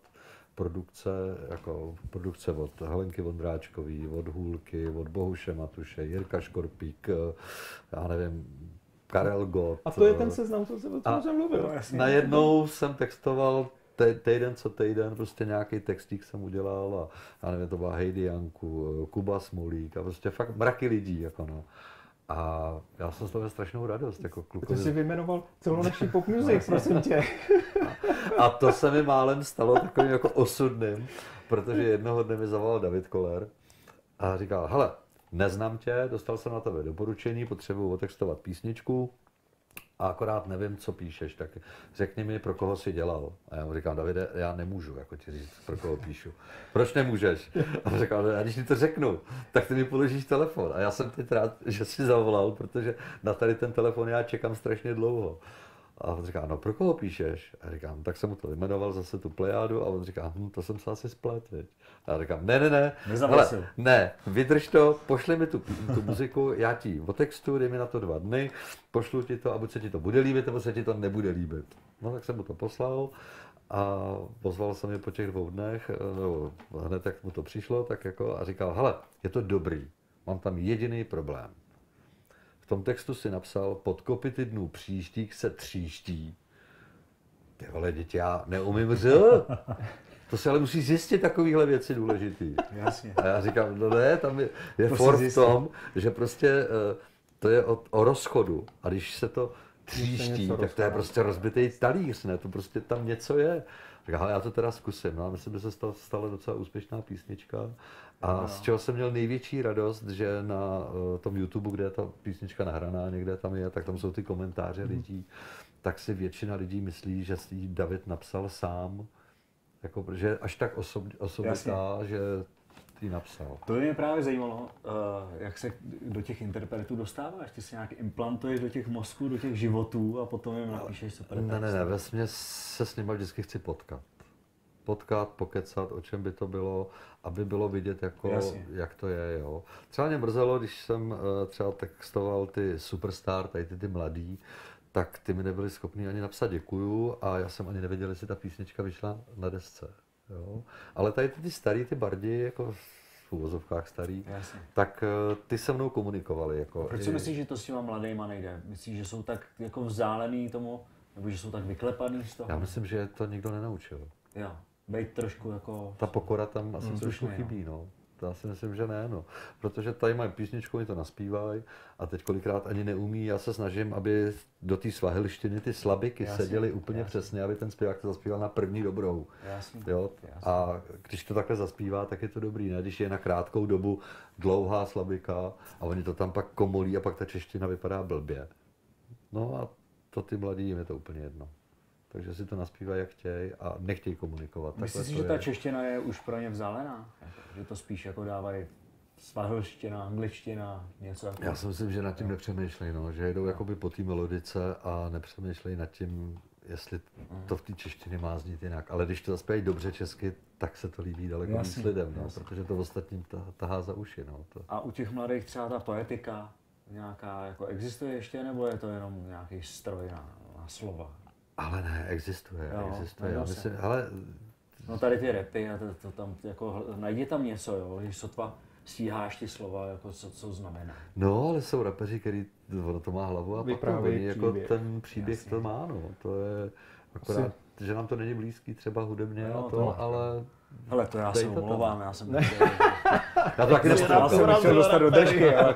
produkce od Helenky Vondráčkový, od Hůlky, od Bohuše Matuše, Jirka Škorpík, já nevím, Karel Gott. A to je ten seznam, co jsem mluvil. Najednou jsem textoval týden co týden, prostě nějaký textík jsem udělal a já nevím, to byla Heidi Janku, Kuba Smolík a prostě fakt mraky lidí, jako no. A já jsem z toho strašnou radost, jako klukovi. Ty jsi vyjmenoval celou naši pop music, prosím tě. A to se mi málem stalo takovým jako osudným, protože jednoho dne mi zavolal David Koller a říkal, hele, neznám tě, dostal jsem na tebe doporučení, potřebuji otextovat písničku a akorát nevím, co píšeš, tak řekni mi, pro koho jsi dělal. A já mu říkám, Davide, já nemůžu jako ti říct, pro koho píšu. Proč nemůžeš? A on říkal, a když ti to řeknu, tak ty mi položíš telefon. A já jsem teď rád, že jsi zavolal, protože na tady ten telefon já čekám strašně dlouho. A on říká, no pro koho píšeš? A říkám, tak jsem mu to vyjmenoval zase tu plejádu a on říká, to jsem se asi splet, viď? A já říkám, ne, hele, ne, vydrž to, pošli mi tu muziku, já ti otextu, dej mi na to 2 dny, pošlu ti to a buď se ti to bude líbit, nebo se ti to nebude líbit. No tak jsem mu to poslal a pozval jsem je po těch 2 dnech, no, hned jak mu to přišlo, tak jako a říkal, hele, je to dobrý, mám tam jediný problém. V tom textu si napsal, pod kopyty dnů příštích se tříští. ty vole, děti, já neumím To se ale musí zjistit, takovýhle věci důležitý. Jasně. A já říkám, no ne, tam je for v tom, že prostě to je o rozchodu. A když se to tříští, tak to je prostě rozbitý talíř, ne? To prostě tam něco je. Tak já to teda zkusím. No a myslím, že se stala docela úspěšná písnička. A z čeho jsem měl největší radost, že na tom YouTube, kde je ta písnička nahraná, někde tam je, tak tam jsou ty komentáře lidí, tak si většina lidí myslí, že si ji David napsal sám. Jako, protože až tak osobitá, že ty napsal. To by mě právě zajímalo, jak se do těch interpretů dostáváš. Ty si nějak implantuješ do těch mozků, do těch životů a potom jim napíšeš super text. Ne, vesměs se s nimi vždycky chci potkat. Pokecat, o čem by to bylo, aby bylo vidět, jako, jak to je. Jo. Třeba mě mrzelo, když jsem třeba textoval ty Superstar, tady ty mladý, tak ty mi nebyli schopni ani napsat děkuju a já jsem ani nevěděl, jestli ta písnička vyšla na desce. Jo. Ale tady ty starý, ty bardi, jako v uvozovkách starý, tak ty se mnou komunikovali. Jako, proč si myslíš, že to s těma mladýma nejde? Myslíš, že jsou tak jako vzdálený tomu, nebo že jsou tak vyklepaný z toho? Já myslím, že to nikdo nenaučil. Jo, bejt trošku jako... Ta pokora tam asi trošku chybí, no. Já si myslím, že ne, no. Protože tady mají písničku, oni to naspívají a teď kolikrát ani neumí. Já se snažím, aby do té svahilštiny ty slabiky seděly úplně přesně, aby ten zpěvák to zaspíval na první dobrou. Jo? A když to takhle zaspívá, tak je to dobrý, ne? Když je na krátkou dobu dlouhá slabika a oni to tam pak komolí a pak ta čeština vypadá blbě. No a to ty mladí, jim je to úplně jedno. Takže si to naspívají, jak chtějí a nechtějí komunikovat. Myslíš si, že ta čeština je už pro ně vzdálená? Že to spíš jako dávají svahilština, angličtina, něco jako... Já si myslím, že nad tím nepřemýšlejí, no, že jedou jakoby po té melodice a nepřemýšlejí nad tím, jestli to v té češtině má znít jinak. Ale když to zaspívají dobře česky, tak se to líbí daleko víc lidem, no, protože to ostatním tahá za uši. No, to. A u těch mladých třeba ta poetika nějaká jako existuje ještě, nebo je to jenom nějaký stroj na slova? Ale ne, existuje. Já myslím, ale... No tady ty rapy a to tam jako, najdi tam něco, jo, když sotva stíháš ty slova, jako co znamená. No, ale jsou rapeři, který to má hlavu a vyprávějí jako ten příběh to má, no. To je akorát, že nám to není blízký třeba hudebně no, a to, ale... Hele, to já se omlouvám, já jsem... Já to taky já jsem chtěl dostat do držky, ale...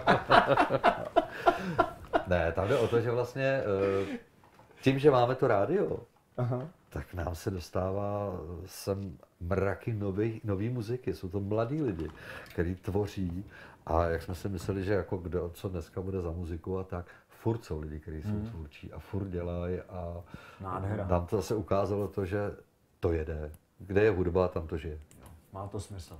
Ne, tam jde o to, že vlastně tím, že máme to rádio, tak nám se dostává sem mraky nový muziky. Jsou to mladí lidi, kteří tvoří a jak jsme si mysleli, že jako kdo, co dneska bude za muziku a tak, furt jsou lidi, kteří jsou tvůrčí a furt dělají a nám to zase ukázalo to, že to jede. Kde je hudba, tam to žije. Má to smysl.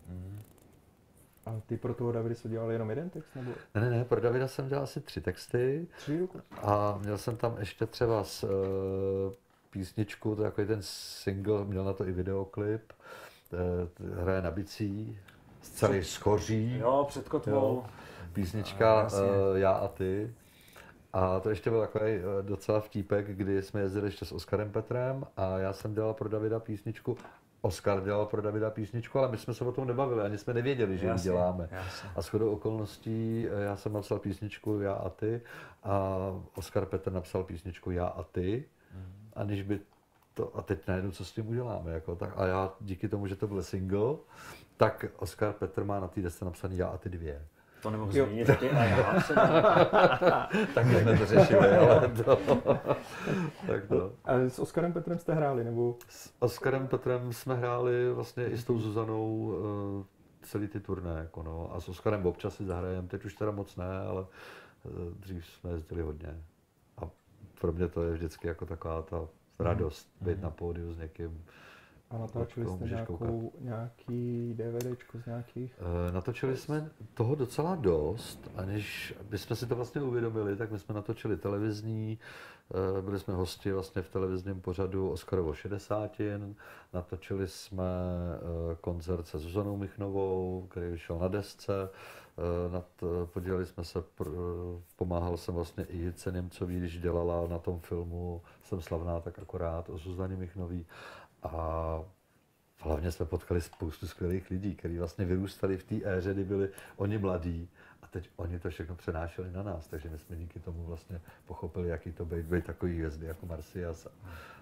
A ty pro toho Davida jsi dělal jenom jeden text? Nebo? Ne, pro Davida jsem dělal asi 3 texty. 3 a měl jsem tam ještě třeba písničku, to je jako ten single, měl na to i videoklip, hraje na bicí, celý schoří. Jo, před kotvou. Písnička Já a ty. A to ještě byl takový docela vtípek, kdy jsme jezdili ještě s Oskarem Petrem a já jsem dělal pro Davida písničku. Oskar dělal pro Davida písničku, ale my jsme se o tom nebavili, ani jsme nevěděli, že ji děláme. A shodou okolností já jsem napsal písničku Já a ty a Oskar Petr napsal písničku Já a ty. Aniž by to, a teď najednou co s tím uděláme, jako, tak, a já díky tomu, že to byl single, tak Oskar Petr má na té desce napsaný Já a ty 2. To nemohu změnit taky a já jsem... Taky jsme to řešili, ale to... tak to. A s Oskarem Petrem jste hráli, nebo? S Oskarem Petrem jsme hráli vlastně i s tou Zuzanou celý ty turné, jako no. A s Oskarem občas si zahrajeme, teď už teda moc ne, ale dřív jsme jezdili hodně. A pro mě to je vždycky jako taková ta radost, být na pódiu s někým. A natáčeli jste nějaký DVDčko z nějakých? Natočili jsme toho docela dost, aniž bychom si to vlastně uvědomili, tak my jsme natočili televizní, byli jsme hosti vlastně v televizním pořadu Oskarovo 60, natočili jsme koncert se Zuzanou Michnovou, který vyšel na desce, podíleli jsme se, pomáhal jsem vlastně i Jitce Němcový, když dělala na tom filmu Jsem slavná tak akorát o Zuzaně Michnový. A hlavně jsme potkali spoustu skvělých lidí, kteří vlastně vyrůstali v té éře, kdy byli oni mladí a teď oni to všechno přenášeli na nás, takže my jsme díky tomu vlastně pochopili, jaký to být takový hvězdy jako Marcias a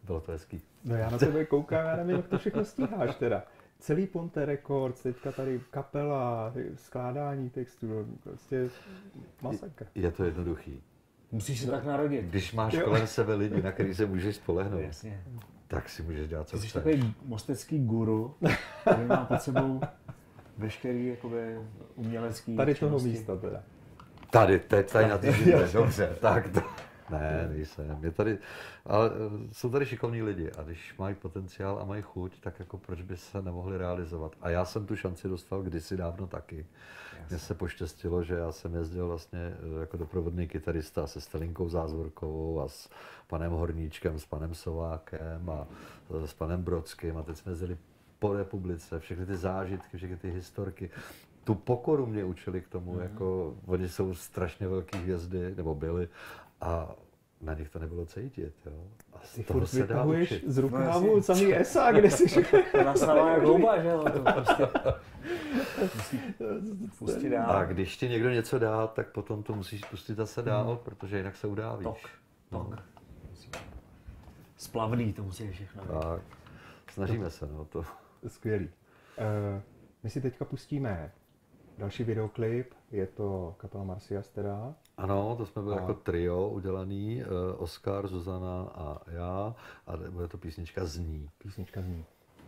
Bylo to hezký. No já na tebe koukám, já nevím, jak to všechno stíháš teda. Celý Ponte Records, teďka tady kapela, skládání textů, prostě masakr. Je to jednoduchý. Musíš se tak narodit. Když máš kolem sebe lidi, na který se můžeš spolehnout, Jasně. tak si můžeš dělat, co Jsi chceš. takový mostecký guru, který má pod sebou veškerý jakoby umělecký Tady toho činnosti. místa teda. Tady na ty židle, dobře, tak to. Ne, nejsem. Je tady, ale jsou tady šikovní lidi a když mají potenciál a mají chuť, tak jako proč by se nemohli realizovat. A já jsem tu šanci dostal kdysi dávno taky. Mně se poštěstilo, že já jsem jezdil vlastně jako doprovodný kytarista se Stelinkou Zázvorkovou a s panem Horníčkem, s panem Sovákem a s panem Brodským a teď jsme jezdili po republice, všechny ty zážitky, všechny ty historky. Tu pokoru mě učili k tomu, jako oni jsou strašně velký hvězdy, nebo byli, a na nich to nebylo cítit, jo. A z Ty toho furt se dá vytahuješ učit. z rukávu samý esa, kde jsi To nastává jak houba, že jo? To prostě musí pustit dál. A když ti někdo něco dá, tak potom to musíš pustit zase dál, protože jinak se udávíš. Tok. Splavný to musí všechno. Tak, snažíme se, no to. Skvělý. My si teďka pustíme další videoklip, je to kapela Marsyas teda. Ano, to jsme byli jako trio udělaný, Oskar, Zuzana a já, a bude to písnička Zní. Písnička zní.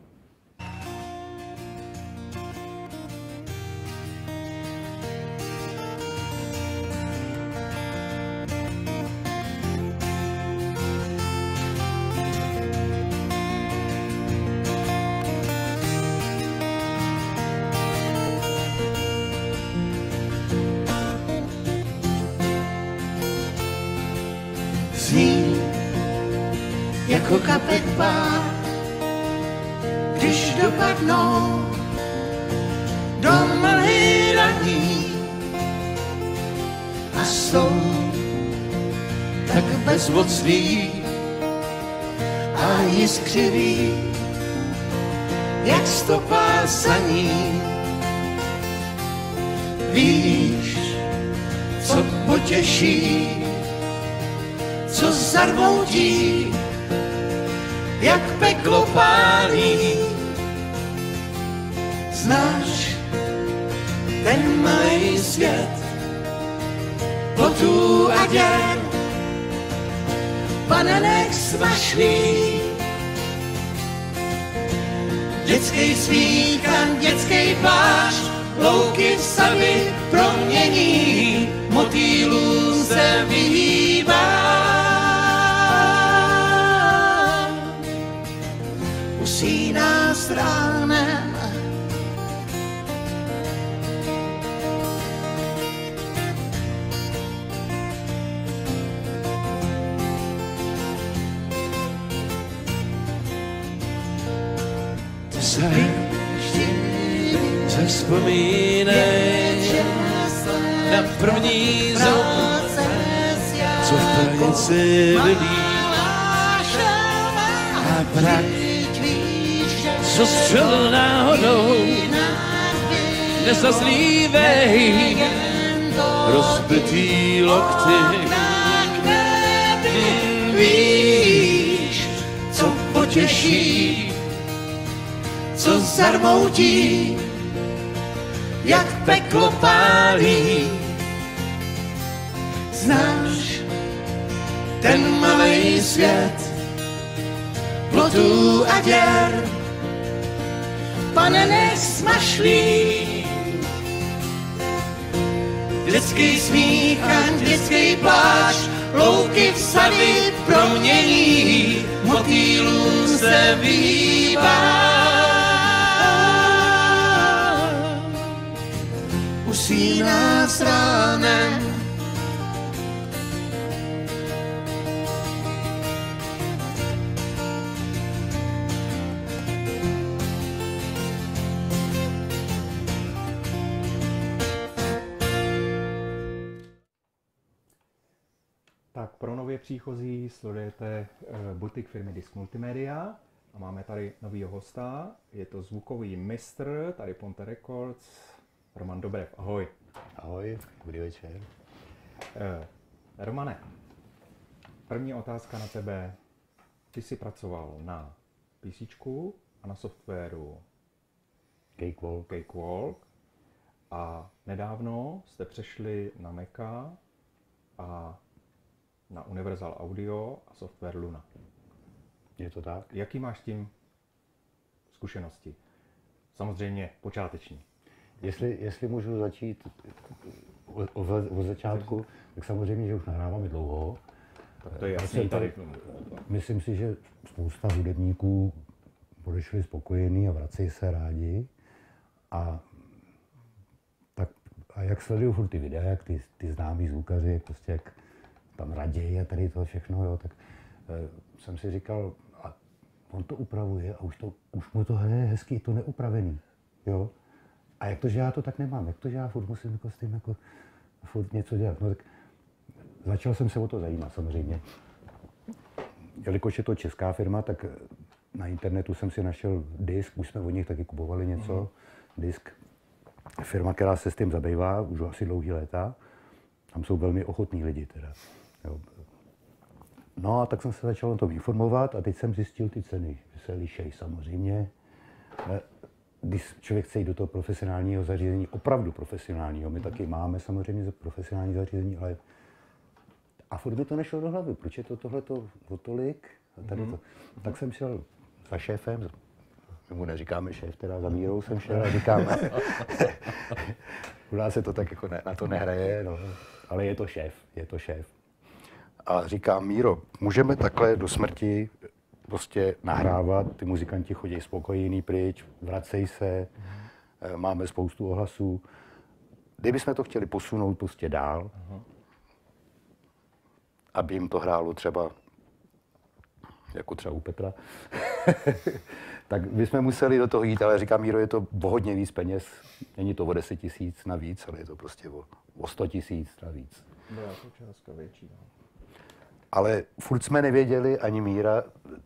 Zní jako kapetba, když dopadnou do mlhy raní a jsou tak bezmocný a jiskřivý, jak stopa saní. Víš, co potěší, co zarmoutí, jak peklo pálí. Znáš ten malý svět plotů a děr, panenek smašlý, dětský smích a dětský plášť, louky v savy promění, motýlů se vyhýbá. Usíná s ránem, Zavzpomínej na první zub, co v pranici velí, a brak, co střel náhodou, nezazlívej, rozbitý lokty. víš, co potěší, co zarmoutí, jak peklo pálí. Znáš ten malý svět plotů a děr, panenek smašlý, dětský smích a dětský pláč, louky v savy promění, motýlů se vyhýbá. Usíná s ránem, Tak pro nově příchozí sledujete butik firmy Disk Multimedia a máme tady novýho hosta. Je to zvukový mistr, tady Ponte Records, Roman Dobrev. Ahoj. Ahoj, dobrý večer. Romane, první otázka na tebe. ty jsi pracoval na PCčku a na softwaru Cakewalk a nedávno jste přešli na Maca a na Universal Audio a software Luna. Je to tak? Jaký máš s tím zkušenosti? Samozřejmě počáteční. Jestli můžu začít od začátku, tak samozřejmě, že už nahráváme dlouho. To je jasný tady. Myslím si, že spousta hudebníků odešli spokojení a vracejí se rádi. A jak sleduju furt ty videa, jak ty známí zvukaři, jak prostě jak tam raději a tady to všechno, jo, tak jsem si říkal, a on to upravuje a už mu to hraje hezky, je to neupravený, jo. A jak to, že já to tak nemám, jak to, že já furt musím jako s tím jako furt něco dělat, no tak začal jsem se o to zajímat samozřejmě. Jelikož je to česká firma, tak na internetu jsem si našel disk, už jsme od nich taky kupovali něco, disk. Firma, která se s tím zabývá už asi dlouhý léta, tam jsou velmi ochotní lidi teda. Jo. No a tak jsem se začal o tom informovat a teď jsem zjistil ty ceny, že se lišejí samozřejmě. Když člověk chce jít do toho profesionálního zařízení, opravdu profesionálního, my taky máme samozřejmě profesionální zařízení, ale a furt by to nešlo do hlavy, proč je to tohleto o tolik? A tady to. Tak jsem šel za šéfem, my mu neříkáme šéf, teda za Mírou jsem šel a říkáme, u nás se to tak jako na to nehraje, no, ale je to šéf. A říkám, Míro, můžeme takhle do smrti prostě nahrávat, ty muzikanti chodí spokojení pryč, vracej se, máme spoustu ohlasů. Kdybychom to chtěli posunout prostě dál, aby jim to hrálo třeba, jako třeba u Petra, tak bychom museli do toho jít, ale říkám, Míro, je to o hodně víc peněz, není to o 10 000 navíc, ale je to prostě o 100 000 navíc. Byla to částka větší, no. Ale furt jsme nevěděli, ani Míra,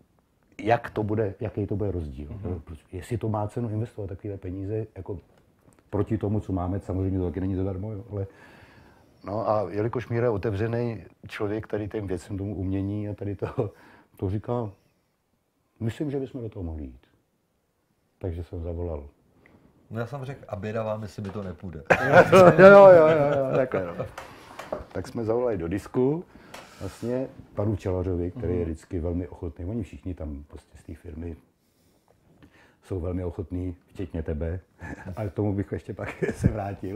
jaký to bude rozdíl. Jestli to má cenu investovat takové peníze, jako proti tomu, co máme, samozřejmě to taky není zadarmo, jo, ale no a jelikož Míra je otevřený člověk tady těm věcem, tomu umění a tady to říká, myslím, že bychom do toho mohli jít. Takže jsem zavolal. No já jsem řekl, a běda vám, jestli mi to nepůjde. jo, takhle no. Tak jsme zavolali do disku, vlastně panu Čelařovi, který je vždycky velmi ochotný. Oni všichni tam prostě z té firmy jsou velmi ochotní, včetně tebe, ale k tomu bych ještě pak se vrátil.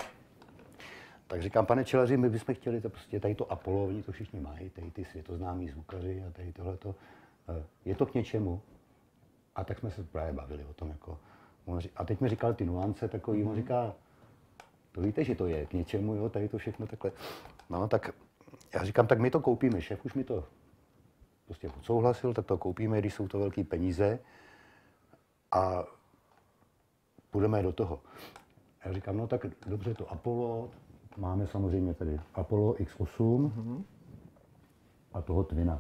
Tak říkám, pane Čelaři, my bychom chtěli to prostě tady to Apollo, oni to všichni mají, tady ty světoznámí zvukaři a tady tohleto. Je to k něčemu? A tak jsme se právě bavili o tom, jako. A teď mi říkal ty nuance takový, on říká, to víte, že to je k něčemu, jo, tady to všechno takhle. No, tak já říkám, tak my to koupíme, šéf už mi to prostě odsouhlasil, tak to koupíme, když jsou to velké peníze a půjdeme do toho. Já říkám, no tak dobře, to Apollo, máme samozřejmě tady Apollo X8 a toho Twina.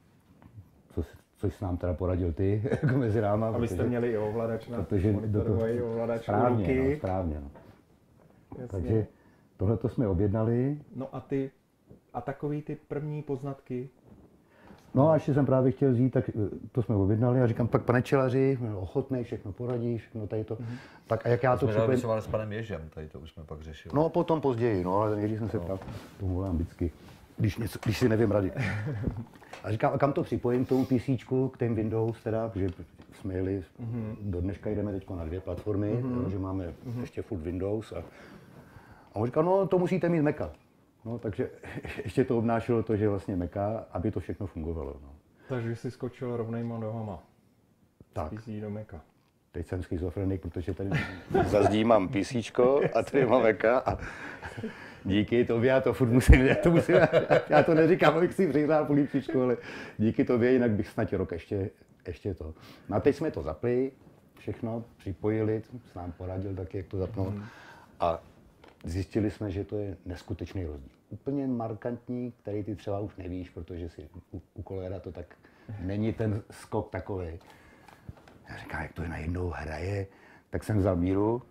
Což jsi nám teda poradil ty, jako mezi náma. Abyste měli i ovladač na monitorový ovladač správně, správně. No. Takže tohleto jsme objednali. No a takový ty první poznatky? No a ještě jsem právě chtěl vzít, tak to jsme objednali a říkám, pak pane Čelaři, ochotnej, všechno poradí, všechno tady to. Tak a jak já to připojím? Jsme s panem Ježem, tady to už jsme pak řešili. No potom později, no, ale když jsem se ptal, tomu volám vždycky, když si nevím rady. A říkám, a kam to připojím, k tomu PCčku, k těm Windows teda, protože jsme jeli, do dneška jdeme teď na 2 platformy, že máme ještě furt Windows a on říkal, no to musíte mít Maca. No, takže ještě to obnášelo to, že vlastně Maca, aby to všechno fungovalo. No. Takže jsi skočil rovnejma nohama. Tak. PC do Maca. Teď jsem schizofrenik, protože tady za zdí mám PCčko a tady mám Maca a díky tobě, já to furt musím, já to neříkám, abych si přihrál polípčičku, ale díky tobě, jinak bych snad rok ještě to. No a teď jsme to zapli, všechno připojili, s nám poradil taky, jak to zapnout a zjistili jsme, že to je neskutečný rozdíl. Úplně markantní, který ty třeba už nevíš, protože si u kolega to tak není ten skok takový. Já říkám, jak to je najednou hraje, tak jsem vzal Míru,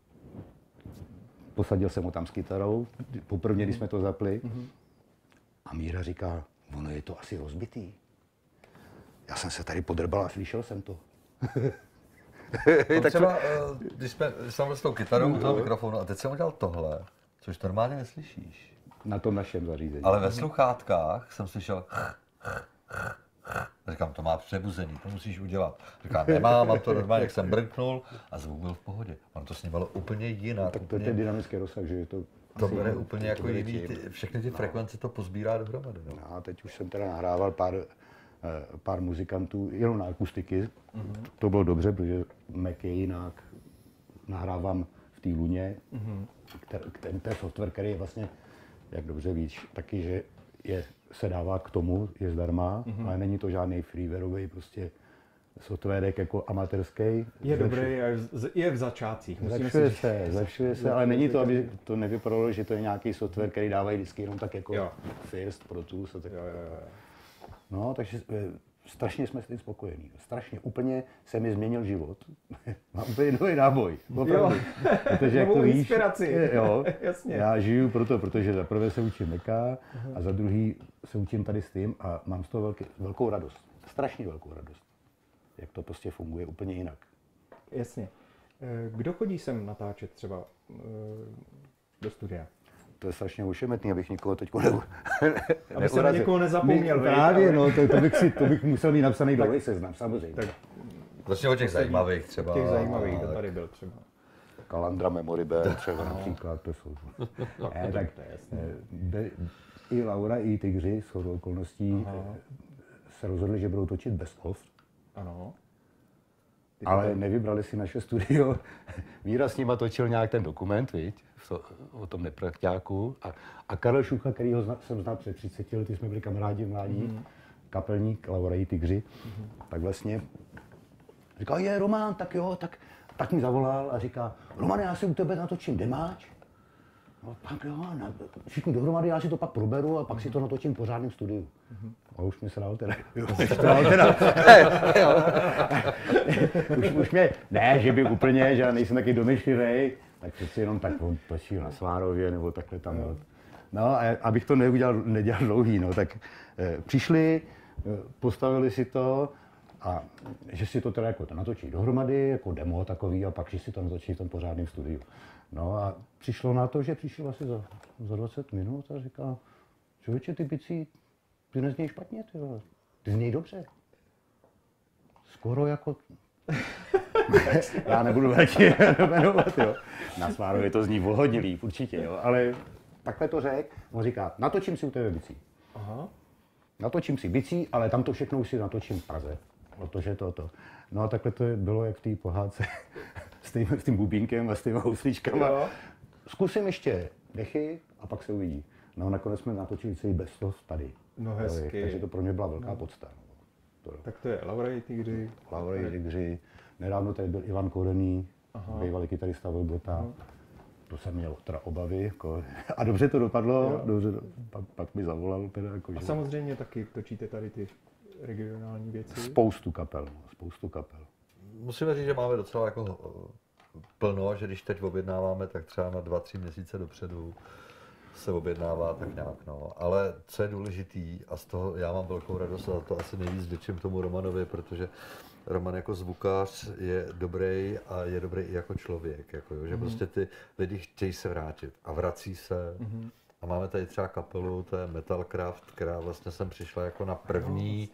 posadil jsem ho tam s kytarou, poprvé, když jsme to zapli. A Míra říká, ono je to asi rozbitý. Já jsem se tady podrbal a slyšel jsem to. Tak třeba, když jsem byl s tou kytarou u toho mikrofonu a teď jsem udělal tohle, což normálně neslyšíš. Na tom našem zařízení. Ale ve sluchátkách jsem slyšel říkám, to má přebuzení, to musíš udělat. Říkám, nemám, mám to normálně, jak jsem brnknul a zvuk byl v pohodě. Ono to snímalo úplně jinak. Tak to je ten dynamický rozsah, že je to... To bude úplně jako jiný, všechny ty frekvence to pozbírá dohromady. No. A teď už jsem teda nahrával pár muzikantů jenom na akustiky. To bylo dobře, protože Mac je jinak. Nahrávám v té Luně, ten software, který je vlastně, jak dobře víš, taky, že se dává k tomu, je zdarma, ale není to žádný freewareový prostě softwarek jako amatérský. Je dobrý, je v začátcích. Zlepšuje se, ale není to, aby to nevypadalo, že to je nějaký software, který dávají vždycky jenom tak jako First, Pro Tools a tak. No, takže strašně jsme s tím spokojení. Strašně, úplně se mi změnil život. Mám úplně nový náboj. Opravdu. Protože jak to víš, inspiraci. Jo, Jasně. já žiju proto, protože za prvé se učím Meka a za druhý se učím tady s tím a mám z toho velkou radost. Strašně velkou radost. Jak to prostě funguje úplně jinak. Jasně. Kdo chodí sem natáčet třeba do studia? To je strašně ošemetný, abych nikoho teď Aby se na někoho nezapomněl. Právě, no, to bych musel mít napsaný do seznam, samozřejmě. Tak Vlastně o těch zajímavých třeba. těch zajímavých, kdo tady byl třeba. Kalandra Memory Band třeba například, to jsou. Tak i Laura, i Tygři shodou okolností se rozhodli, že budou točit bez off. Ano. Ale nevybrali si naše studio. Víra s nima točil nějak ten dokument, viď? O tom neprakťáku. A Karel Šucha, kterýho jsem znal před 30 lety, jsme byli kamarádi mládí, kapelník, Laura i Tygři, tak vlastně říkal, je Roman, tak jo, tak mi zavolal a říká, Roman, já si u tebe natočím demáč. No tak jo, všichni dohromady, já si to pak proberu a pak si to natočím v pořádném studiu. A už mi sral teda. Už mě, ne, že bych úplně, že já nejsem taky domyšlivý, tak přeci jenom tak on točil na Svárově nebo takhle tam. No a abych to nedělal dlouhý, no, tak přišli, postavili si to a že si to teda jako to natočí dohromady, jako demo takový a pak, že si to natočí v tom pořádném studiu. No a přišlo na to, že přišel asi za 20 minut a říká, člověče, ty bicí, ty nezněj špatně, ty zněj dobře. Skoro jako... Já nebudu radši jmenovat, jo. Na Svárově to zní hodně líp, určitě, jo, ale takhle to řekl, on říká, natočím si u tebe bicí. Aha. Natočím si bicí, ale tam to všechno už si natočím v Praze, protože to. No a takhle to bylo jak v té pohádce s tím bubínkem a s těma houslíčkama. Jo. Zkusím ještě dechy a pak se uvidí. No nakonec jsme natočili celý bez toho tady. No hezky. Takže to pro mě byla velká podsta. Tak to je Laura i Tygři. Laura i Tygři. Nedávno tady byl Ivan Korený, bývalý kytarista Velbota. To jsem měl teda obavy. Jako, a dobře to dopadlo, dobře, pak mi zavolal. Teda, jako, a samozřejmě taky točíte tady ty regionální věci? Spoustu kapel. Musíme říct, že máme docela jako plno, že když teď objednáváme, tak třeba na 2-3 měsíce dopředu se objednává tak nějak, no. Ale co je důležitý, a z toho já mám velkou radost a to asi nejvíc vděčím tomu Romanovi, protože Roman jako zvukař je dobrý a je dobrý i jako člověk, jako, jo, že prostě ty lidi chtějí se vrátit a vrací se. A máme tady třeba kapelu, to je Metalcraft, která vlastně sem přišla jako na první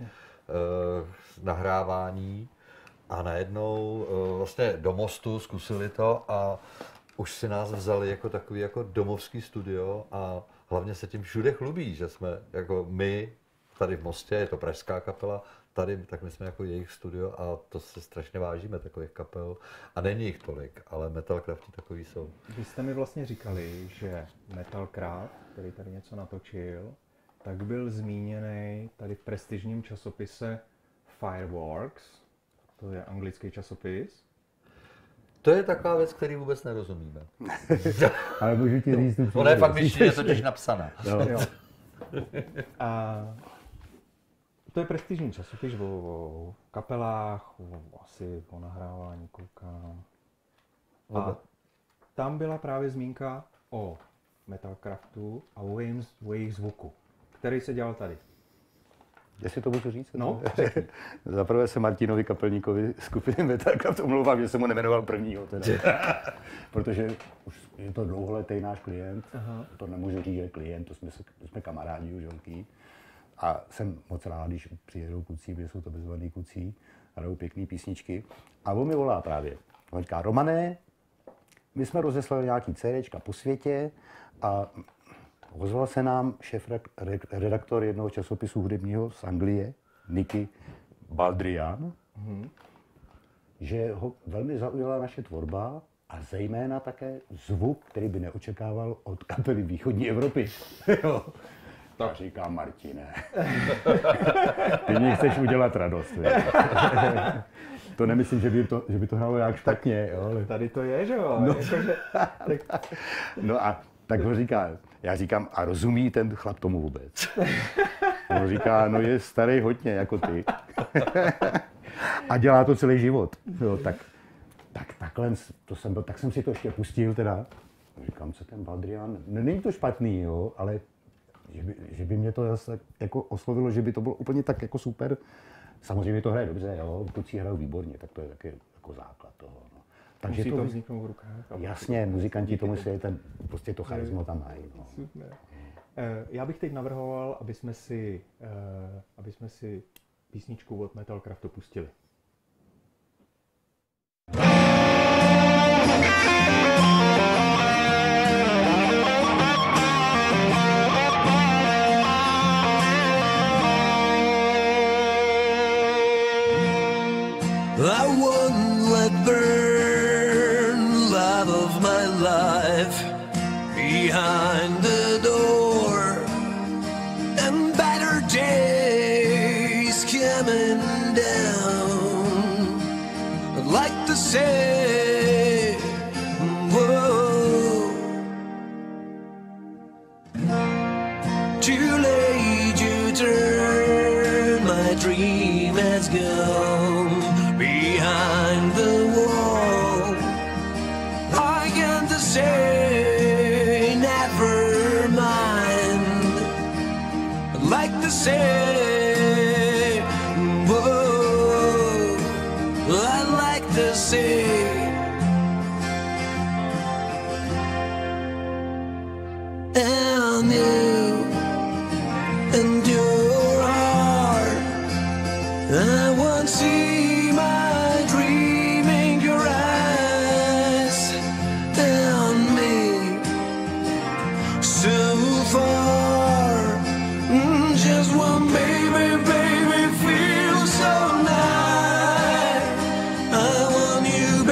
nahrávání a najednou vlastně do Mostu zkusili to a už si nás vzali jako takový jako domovský studio a hlavně se tím všude chlubí, že jsme jako my tady v Mostě, je to pražská kapela, tady, tak my jsme jako jejich studio a to se strašně vážíme takových kapel a není jich tolik, ale Metalcrafti takový jsou. Vy jste mi vlastně říkali, že Metalcraft, který tady něco natočil, tak byl zmíněný tady v prestižním časopise Fireworks, to je anglický časopis. To je taková věc, který vůbec nerozumíme. Ale můžu ti říct, ona je fakt je totiž napsaná. Jo. A to je prestižní časopis o kapelách, asi o nahrávání koukám. A tam byla právě zmínka o Metalcraftu a o jejich zvuku, který se dělal tady. Jestli to můžu říct? No, Zaprvé se Martinovi Kapelníkovi skupiny Metalcraft omlouvám, že jsem ho nemenoval prvního, teda. Protože už je to dlouholetý náš klient, to nemůžu říct, že je klient, to jsme kamarádi už velký. A jsem moc rád, když přijedou kluci, protože jsou to bezvadný kluci, hrajou pěkný písničky. A on mi volá právě. On říká, Romane, my jsme rozeslali nějaký CDčka po světě a ozval se nám šéf-redaktor jednoho časopisu hudebního z Anglie, Nicky Baldrian, že ho velmi zaujala naše tvorba a zejména také zvuk, který by neočekával od kapely východní Evropy. Tak říká Martine, ty mě chceš udělat radost. To nemyslím, že by to hrálo jak špatně. Jo, ale... Tady to je, že jo? No. Jakože, tak... No a tak ho říká, já říkám, a rozumí ten chlap tomu vůbec? On říká, no je starý hodně jako ty. A dělá to celý život. Jo, takhle, tak jsem si to ještě pustil teda. Říkám, co ten Baldrian, no, není to špatný, jo, ale že by mě to zase jako oslovilo, že by to bylo úplně tak jako super. Samozřejmě to hraje dobře, jo, kluci hrajou výborně, tak to je taky jako základ toho. No. Takže musí to vzniknout v rukách. Jasně, muzikanti to musí, prostě to charisma tam mají. No. Já bych teď navrhoval, aby jsme si písničku od Metalcraftu pustili. I wouldn't let burn love of my life behind the door, and better days coming down. I'd like to say, whoa, too late you turn, my dream has gone behind the wall. I can't say never mind. I'd like to say, whoa, I'd like to say, and you and your heart, I won't see my dream in your eyes and me so far. Just one baby, baby, feels so nice. I want you,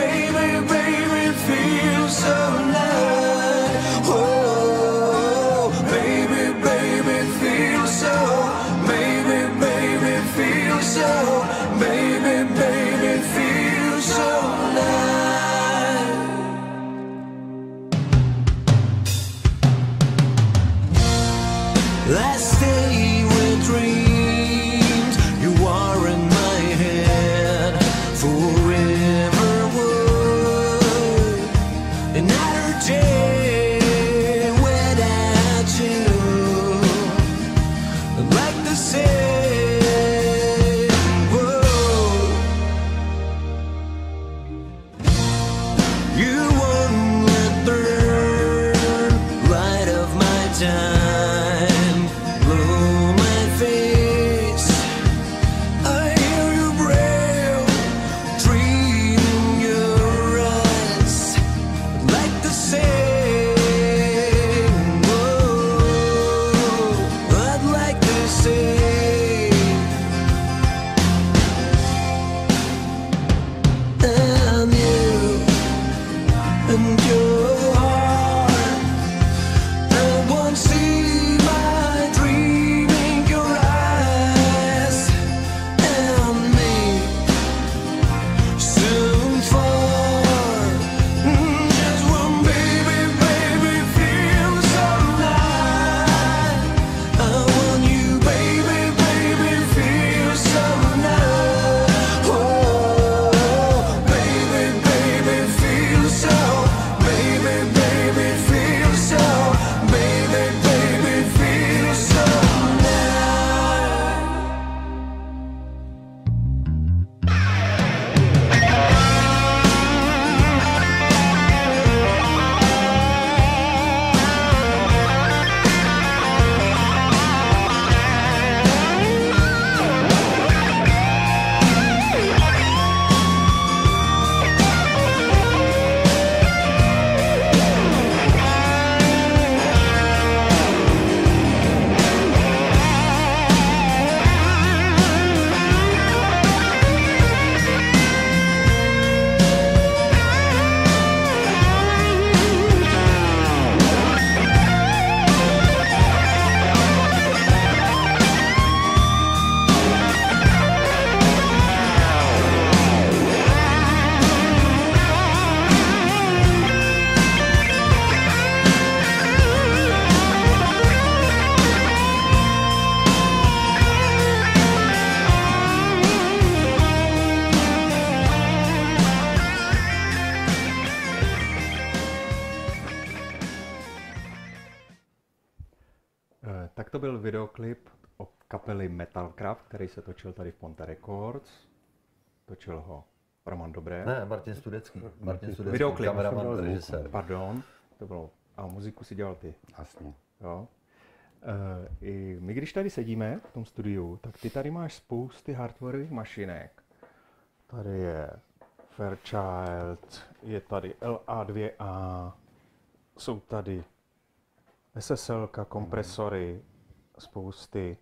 to byl videoklip od kapely Metalcraft, který se točil tady v Ponte Records. Točil ho Roman Dobré. Ne, Martin Studecký. Martin Studecký, Videoklip. kameraman, režisér. Pardon, to bylo. A muziku si dělal ty. Jasně. Jo. I my, když tady sedíme v tom studiu, tak ty tady máš spousty hardwareových mašinek. Tady je Fairchild, je tady LA2A, jsou tady SSL, kompresory, spousty.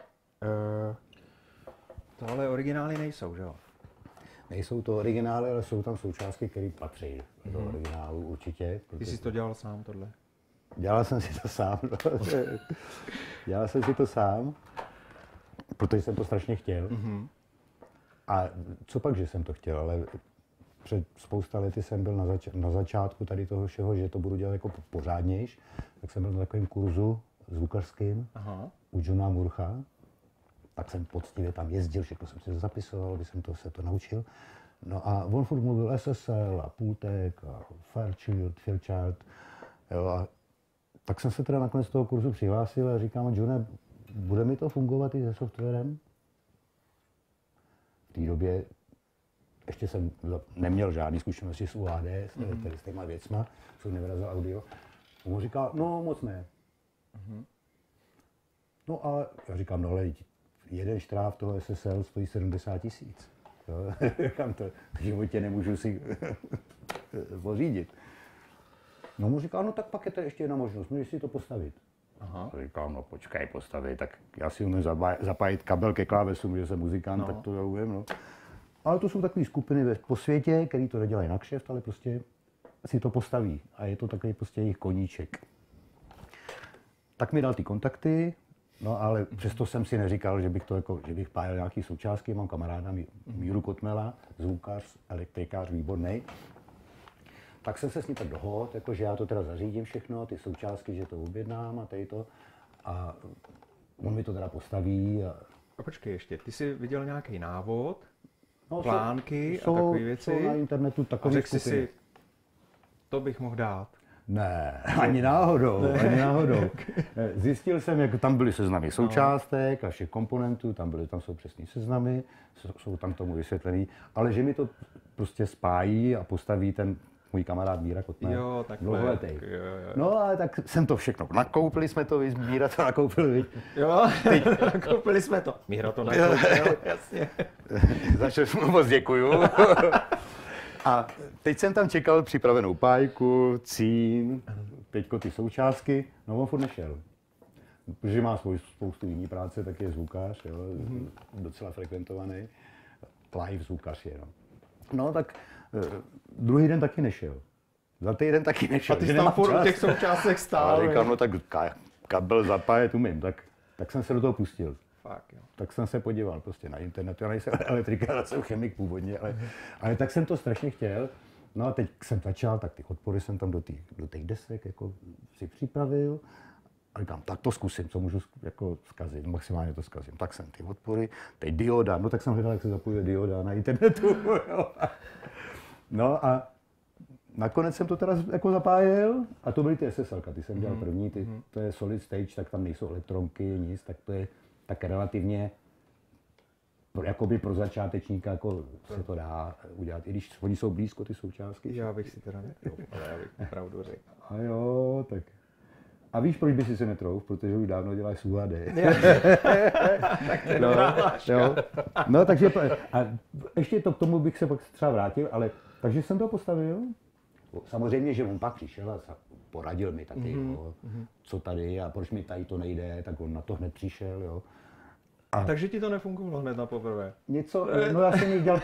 Tohle originály nejsou, že jo? Nejsou to originály, ale jsou tam součástky, které patří do originálu určitě. Ty jsi to dělal sám, tohle? Dělal jsem si to sám. Dělal jsem si to sám, protože jsem to strašně chtěl. A co pak, že jsem to chtěl, ale před spousta lety jsem byl na začátku tady toho všeho, že to budu dělat jako pořádnějš, tak jsem byl na takovém kurzu zvukařským u Johna Murcha. Tak jsem poctivě tam jezdil, všechno jsem si zapisoval, aby jsem se to naučil. No a on furt mluvil SSL a Pultek a Fairchild. Jo, a tak jsem se teda nakonec toho kurzu přihlásil a říkám, Johne, bude mi to fungovat i se softwarem? V té době ještě jsem neměl žádný zkušenosti s UAD, s těma věcma, s Universal Audio. A on říkal, no moc ne. No a já říkám, no ale jeden štráv toho SSL stojí 70 000. Říkám to, v životě nemůžu si pořídit. No mu říkal, no tak pak je tady ještě jedna možnost, můžeš si to postavit. Říkám, no počkej, postavit, tak já si umím zapájit kabel ke klávesu, že jsem muzikant, tak to já umím. No. Ale to jsou takové skupiny po světě, který to nedělají na kšeft, ale prostě si to postaví a je to takový prostě jejich koníček. Tak mi dal ty kontakty, no ale přesto jsem si neříkal, že bych to jako, že bych pájel nějaký součástky. Mám kamaráda Míru Kotmela, zvukař, elektrikář, výborný. Tak jsem se s ním tak dohodl, jako, že já to teda zařídím všechno, ty součástky, že to objednám a tady to. A on mi to teda postaví. A počkej ještě, ty jsi viděl nějaký návod, No, plánky a takové věci? Jsou na internetu takové řekl jsi si, to bych mohl dát. Ne, ani náhodou, ani náhodou. Zjistil jsem, jak tam byly seznamy součástek a všech komponentů, tam jsou přesný seznamy, jsou tam tomu vysvětlený, ale že mi to prostě spájí a postaví ten můj kamarád Míra Kotman. Jo, takhle. Jo. No ale tak jsem to všechno nakoupili, jsme to, Míra to nakoupil, Jo, nakoupili jsme to. Míra to nakoupil, jasně. Začal moc děkuju. A teď jsem tam čekal připravenou pájku, cín, teďko ty součástky, no on furt nešel. Protože má spoustu jiný práce, tak je zvukař, jo, docela frekventovaný, live zvukař je. No tak druhý den taky nešel. Za týden taky nešel. A ty jsi tam furt u těch součástek stál. A říkám, no tak kabel zapájet umím, tak jsem se do toho pustil. Fakt, jo. Tak jsem se podíval prostě na internetu, já nejsem elektrikář, já jsem chemik původně, ale tak jsem to strašně chtěl. No a teď jsem začal, tak ty odpory jsem tam do těch desek jako si připravil a říkám, tak to zkusím, co můžu jako zkazit, maximálně to zkazím. Tak jsem ty odpory, teď dioda, no tak jsem hledal, jak se zapojuje dioda na internetu. No a nakonec jsem to teda jako zapájel a to byly ty SSL, ty jsem dělal první, to je solid stage, tak tam nejsou elektronky, nic, tak to je tak relativně jakoby pro začátečníka jako se to dá udělat, i když oni jsou blízko ty součástky. Já bych si teda netrouf, ale já bych pravdu řekl. A jo, tak. A víš, proč by si se netrouf? Protože už dávno děláš UAD. Tak to je dobrá hláška. No, takže a ještě to k tomu bych se pak třeba vrátil, ale takže jsem to postavil. Samozřejmě, že on pak přišel a poradil mi taky, co tady je a proč mi tady to nejde, tak on na to hned přišel, jo. Takže ti to nefungovalo hned na poprvé? Něco, no já jsem jich dělal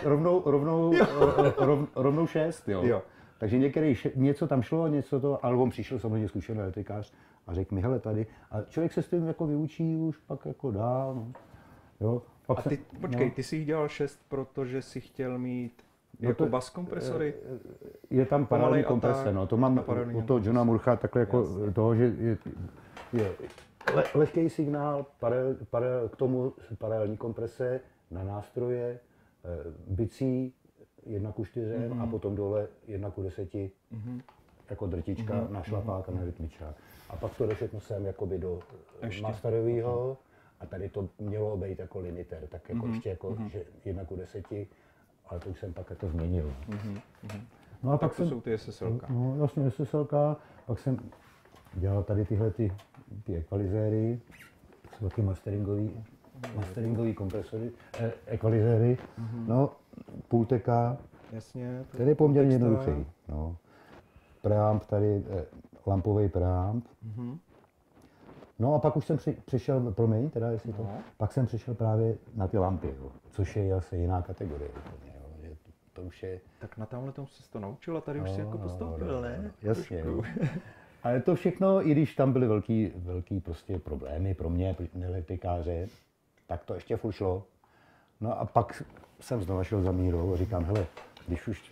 rovnou 6, jo. Takže něco tam šlo, něco to, ale on přišel samozřejmě zkušený elektrikář a řekl mi, hele tady, a člověk se s tím jako vyučí už pak jako dál, no. Jo. A ty, počkej, ty jsi jich dělal 6, protože jsi chtěl mít jako bas kompresory? Je tam paralelní komprese, no, to mám od toho Johna Murcha takhle jako toho, že je lehký signál, k tomu paralelní komprese na nástroje, bicí 1:4 a potom dole 1:10 jako drtička na šlapák a na rytmičák. A pak to jde všechno sem jakoby do masterového a tady to mělo být jako limiter, tak jako ještě jako, že 1:10, ale to už jsem pak jako změnil. No a pak to jsou ty SSLka. No vlastně SSLka, pak jsem dělal tady tyhle ty ekvalizéry, jsou taky masteringový kompresory, ekvalizéry, no Pulteka, Jasně. který je poměrně jednoduchý. No. Preamp tady, lampový preamp. No a pak už jsem přišel, promiň, teda jestli to, pak jsem přišel právě na ty lampy, jo, což je asi jiná kategorie. Úplně, jo, že to už je... Tak na tamhle tom jsi to naučil a tady už si jako postoupil, ne? Jasně, jo. Ale to všechno, i když tam byly velký prostě problémy pro mě, elektrikáře, tak to ještě furt šlo. No a pak jsem znovu šel za Mírou a říkám, hele, když už,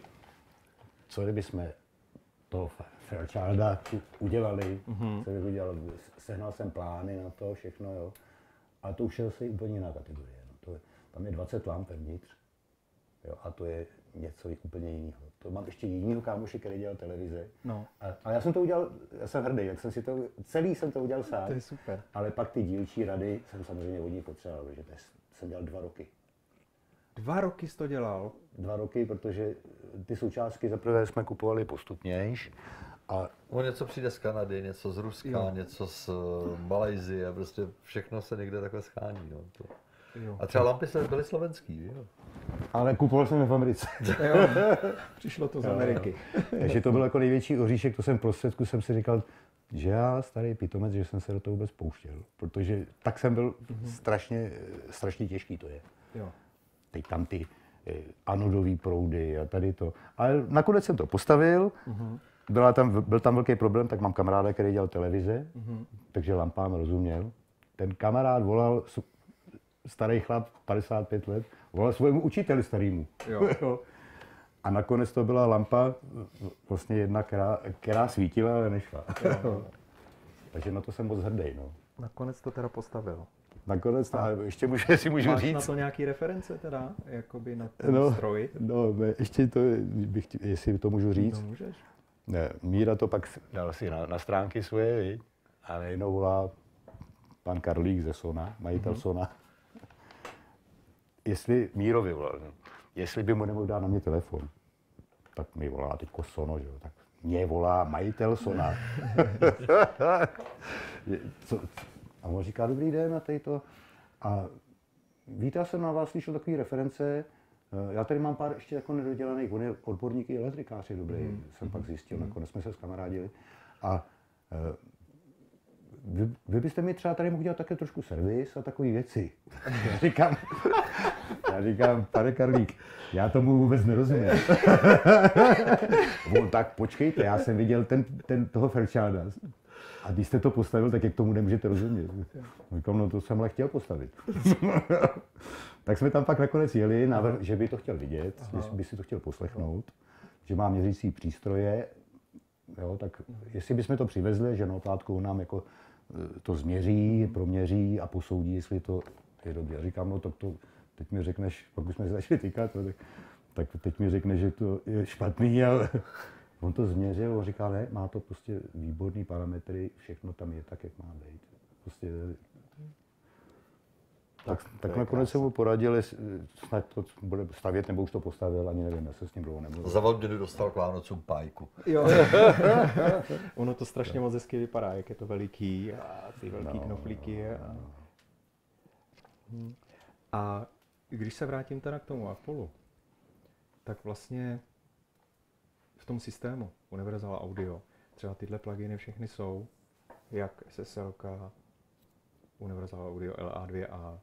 co kdyby jsme toho Fairchilda udělali, co bych udělal, sehnal jsem plány na to všechno, jo. Ale to už je zase úplně jiná kategorie. No. Tam je 20 lamp vevnitř, jo, a to je něco úplně jiného. To mám ještě jinýho kámoše, který dělal televize. No. A já jsem to udělal, já jsem hrdý, jak jsem si to, celý jsem to udělal sám. To je super. Ale pak ty dílčí rady jsem samozřejmě od ní potřeboval, protože jsem dělal 2 roky. 2 roky jsi to dělal? 2 roky, protože ty součástky zaprvé jsme kupovali postupnějš. A něco přijde z Kanady, něco z Ruska, něco z Malajzie, prostě všechno se někde takhle schání. No. A třeba lampy byly slovenský, jo? Ale kupoval jsem je v Americe. Jo, přišlo to z Ameriky. Takže to byl jako největší oříšek, to jsem prostředku jsem si říkal, že já starý pitomec, že jsem se do toho vůbec pouštěl, protože tak jsem byl strašně těžký to je. Jo. Teď tam ty anodový proudy a tady to. Ale nakonec jsem to postavil, byl tam velký problém, tak mám kamaráda, který dělal televize, takže lampám rozuměl. Ten kamarád volal, starý chlap, 55 let, volal svému učiteli starýmu. Jo. A nakonec to byla lampa, vlastně jedna, která svítila, ale nešla. Takže na to jsem moc hrdý. No. Nakonec to teda postavil. Nakonec, a ještě si můžu máš říct. Máš na to nějaký reference teda, jakoby na ten stroj? No, ještě to, jestli to můžu říct. No, můžeš. Ne, Míra to pak dal si na stránky svoje, viď? A najednou volá pan Karlík ze Sona, majitel Sona. Jestli Mírovi volal, jestli by mu nemohl dát na mě telefon, tak mi volá teďko Sono, že jo, tak mě volá majitel Sona. A on říká, dobrý den, a tady to. A víte, já jsem na vás slyšel takové reference, já tady mám pár ještě jako nedodělaných, on je odborník i elektrikář, je dobrý, jsem pak zjistil, nakonec jsme se skamarádili. A vy byste mi třeba tady mohl dělat také trošku servis a takové věci. Já říkám, pane Karlík, já tomu vůbec nerozumím. On tak počkejte, já jsem viděl toho Fairchilda. A když jste to postavil, tak jak tomu nemůžete rozumět? Říkám, no to jsem ale chtěl postavit. Tak jsme tam pak nakonec jeli, že by to chtěl vidět, by si to chtěl poslechnout, že má měřící přístroje, jo, tak jestli bychom to přivezli, že notlátkou nám jako to změří, proměří a posoudí, jestli to je dobře. Já říkám, no tak to teď mi řekneš, pokud jsme se začali týkat, tak teď mi řekneš, že to je špatný, ale on to změřil, on říká, ne, má to prostě výborný parametry, všechno tam je tak, jak má být. Prostě, tak nakonec jsem mu poradil, snad to bude stavět, nebo už to postavil, ani nevím, já se s ním dlouho nemluvil. Za Valdinu dostal k Vánocům pájku. Jo. Ono to strašně moc hezky vypadá, jak je to veliký a ty velký knoflíky. A když se vrátím teda k tomu Apollu, tak vlastně v tom systému Universal Audio třeba tyhle pluginy všechny jsou, jak SSL, Universal Audio LA2A.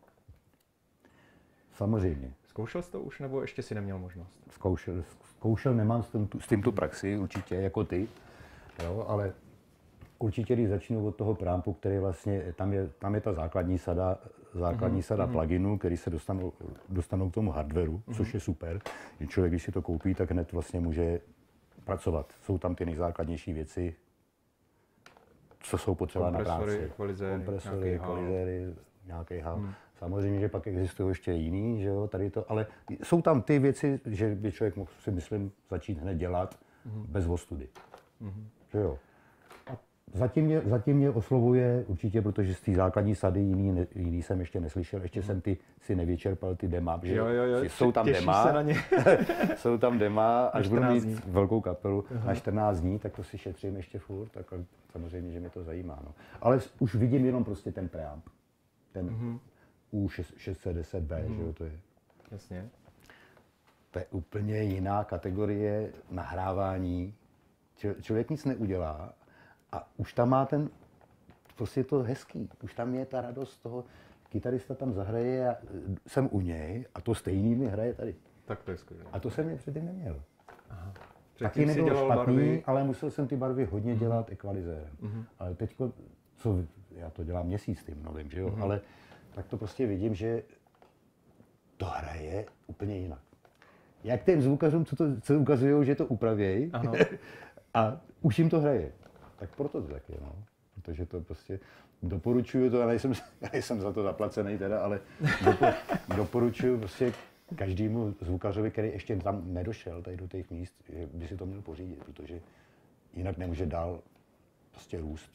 Samozřejmě. Zkoušel jsi to už, nebo ještě si neměl možnost? Zkoušel, nemám s tím tu praxi určitě, jako ty, jo, ale určitě, když začnu od toho preampu, který vlastně, tam je ta základní sada pluginů, který se dostanou k tomu hardwareu, což je super. Člověk, když si to koupí, tak hned vlastně může pracovat. Jsou tam ty nejzákladnější věci, co jsou potřeba na práci. Kompresory, ekvalizéry, nějaký hal. Samozřejmě, že pak existují ještě jiný, že jo, tady to, ale jsou tam ty věci, že by člověk mohl, si myslím, začít hned dělat bez ostudy. Že jo. Zatím mě oslovuje určitě, protože z té základní sady jiný jsem ještě neslyšel, ještě jsem si nevyčerpal ty dema, že Jo, jsou tam těšíš dema, se na ně. jsou tam dema, až budu 14 mít dní. velkou kapelu na 14 dní, tak to si šetřím ještě furt, tak samozřejmě, že mě to zajímá. No. Ale už vidím jenom prostě ten preamp, ten U610B, že jo, to je. Jasně. To je úplně jiná kategorie nahrávání. Člověk nic neudělá a už tam má prostě je to hezký. Už tam je ta radost z toho, kytarista tam zahraje a jsem u něj a to stejný mi hraje tady. Tak to je skvělé. A to jsem předtím neměl. Taky Předtím si nebylo dělal špatný, barvy. ale musel jsem ty barvy hodně dělat ekvalizérem. Ale teďko, já to dělám měsíc tím novým, že jo? Ale tak to prostě vidím, že to hraje úplně jinak. Jak těm zvukařům, co ukazují, že to upravějí, a už jim to hraje. Tak proto to tak je, no. Protože to prostě doporučuju to, já nejsem za to zaplacený teda, ale doporučuju prostě každému zvukařovi, který ještě tam nedošel tady do těch míst, že by si to měl pořídit, protože jinak nemůže dál prostě růst.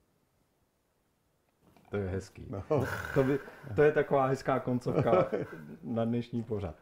To je hezký. No. To je taková hezká koncovka na dnešní pořad.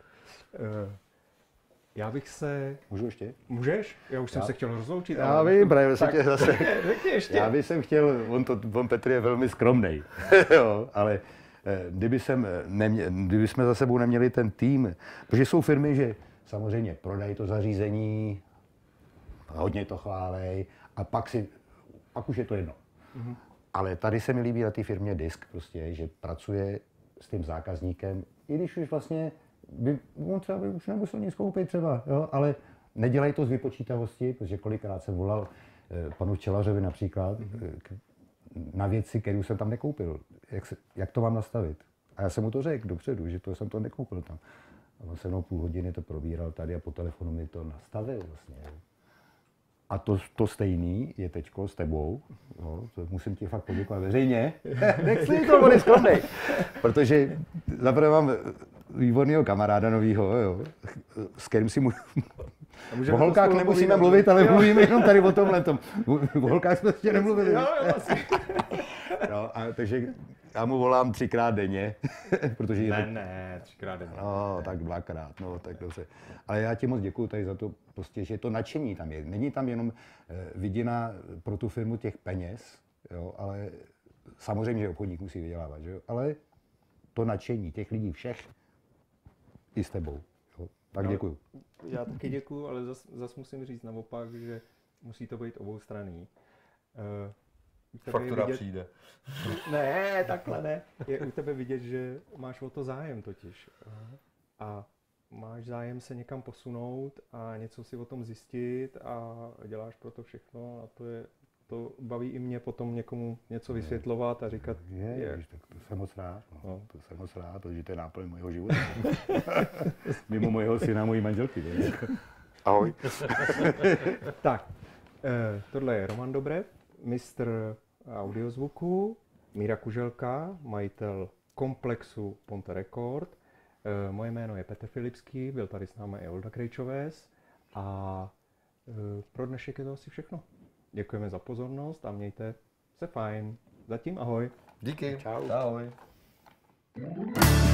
Já bych se... Můžu ještě? Můžeš? Já už jsem se chtěl rozloučit. Já vím, právě se tě zase... Řekni ještě. Já bych chtěl, on Petr je velmi skromnej, jo, ale kdyby jsme za sebou neměli ten tým, protože jsou firmy, že samozřejmě prodají to zařízení, hodně to chválej a pak už je to jedno. Ale tady se mi líbí na té firmě Disk prostě, že pracuje s tím zákazníkem, i když už vlastně on třeba by už nemusel nic koupit třeba, jo, ale nedělají to z vypočítavosti, protože kolikrát jsem volal panu Včelařovi například na věci, kterou jsem tam nekoupil. Jak to mám nastavit? A já jsem mu to řekl dopředu, že to jsem to nekoupil tam. A on se mnou půl hodiny to probíral tady a po telefonu mi to nastavil vlastně. A to stejný je teďko s tebou. No, to musím ti fakt poděkovat veřejně. Nechci to, on je skromnej. Protože zaprvé mám výborného kamaráda novýho, jo, s kterým si o holkách nemusíme mluvit, ale mluvíme jenom tady o tomhle tom. O holkách jsme ještě nemluvili. No, takže já mu volám 3krát denně, protože... Ne, 3krát denně. No, tak 2krát, no, tak dobře. Ale já ti moc děkuju tady za to, prostě, že to nadšení tam je. Není tam jenom vidina pro tu firmu těch peněz, jo, ale samozřejmě, že obchodník musí vydělávat, že jo, ale to nadšení těch lidí všech i s tebou. Jo. Tak děkuju. Já taky děkuju, ale zas musím říct naopak, že musí to být oboustranný. Faktura přijde. Ne, takhle ne. Je u tebe vidět, že máš o to zájem totiž. A máš zájem se někam posunout a něco si o tom zjistit a děláš pro to všechno a to baví i mě potom někomu něco vysvětlovat a říkat, tak to jsem moc rád. No. To jsem moc rád, protože to je náplň mojho života. Mimo mojeho syna a mojí manželky. Ahoj. Tak, tohle je Roman Dobrev, mistr audiozvuku, Míra Kuželka, majitel komplexu Ponte Record. Moje jméno je Petr Filipský, byl tady s námi i Olda Krejčoves a pro dnešek je to asi všechno. Děkujeme za pozornost a mějte se fajn. Zatím ahoj. Díky. Čau. Ahoj.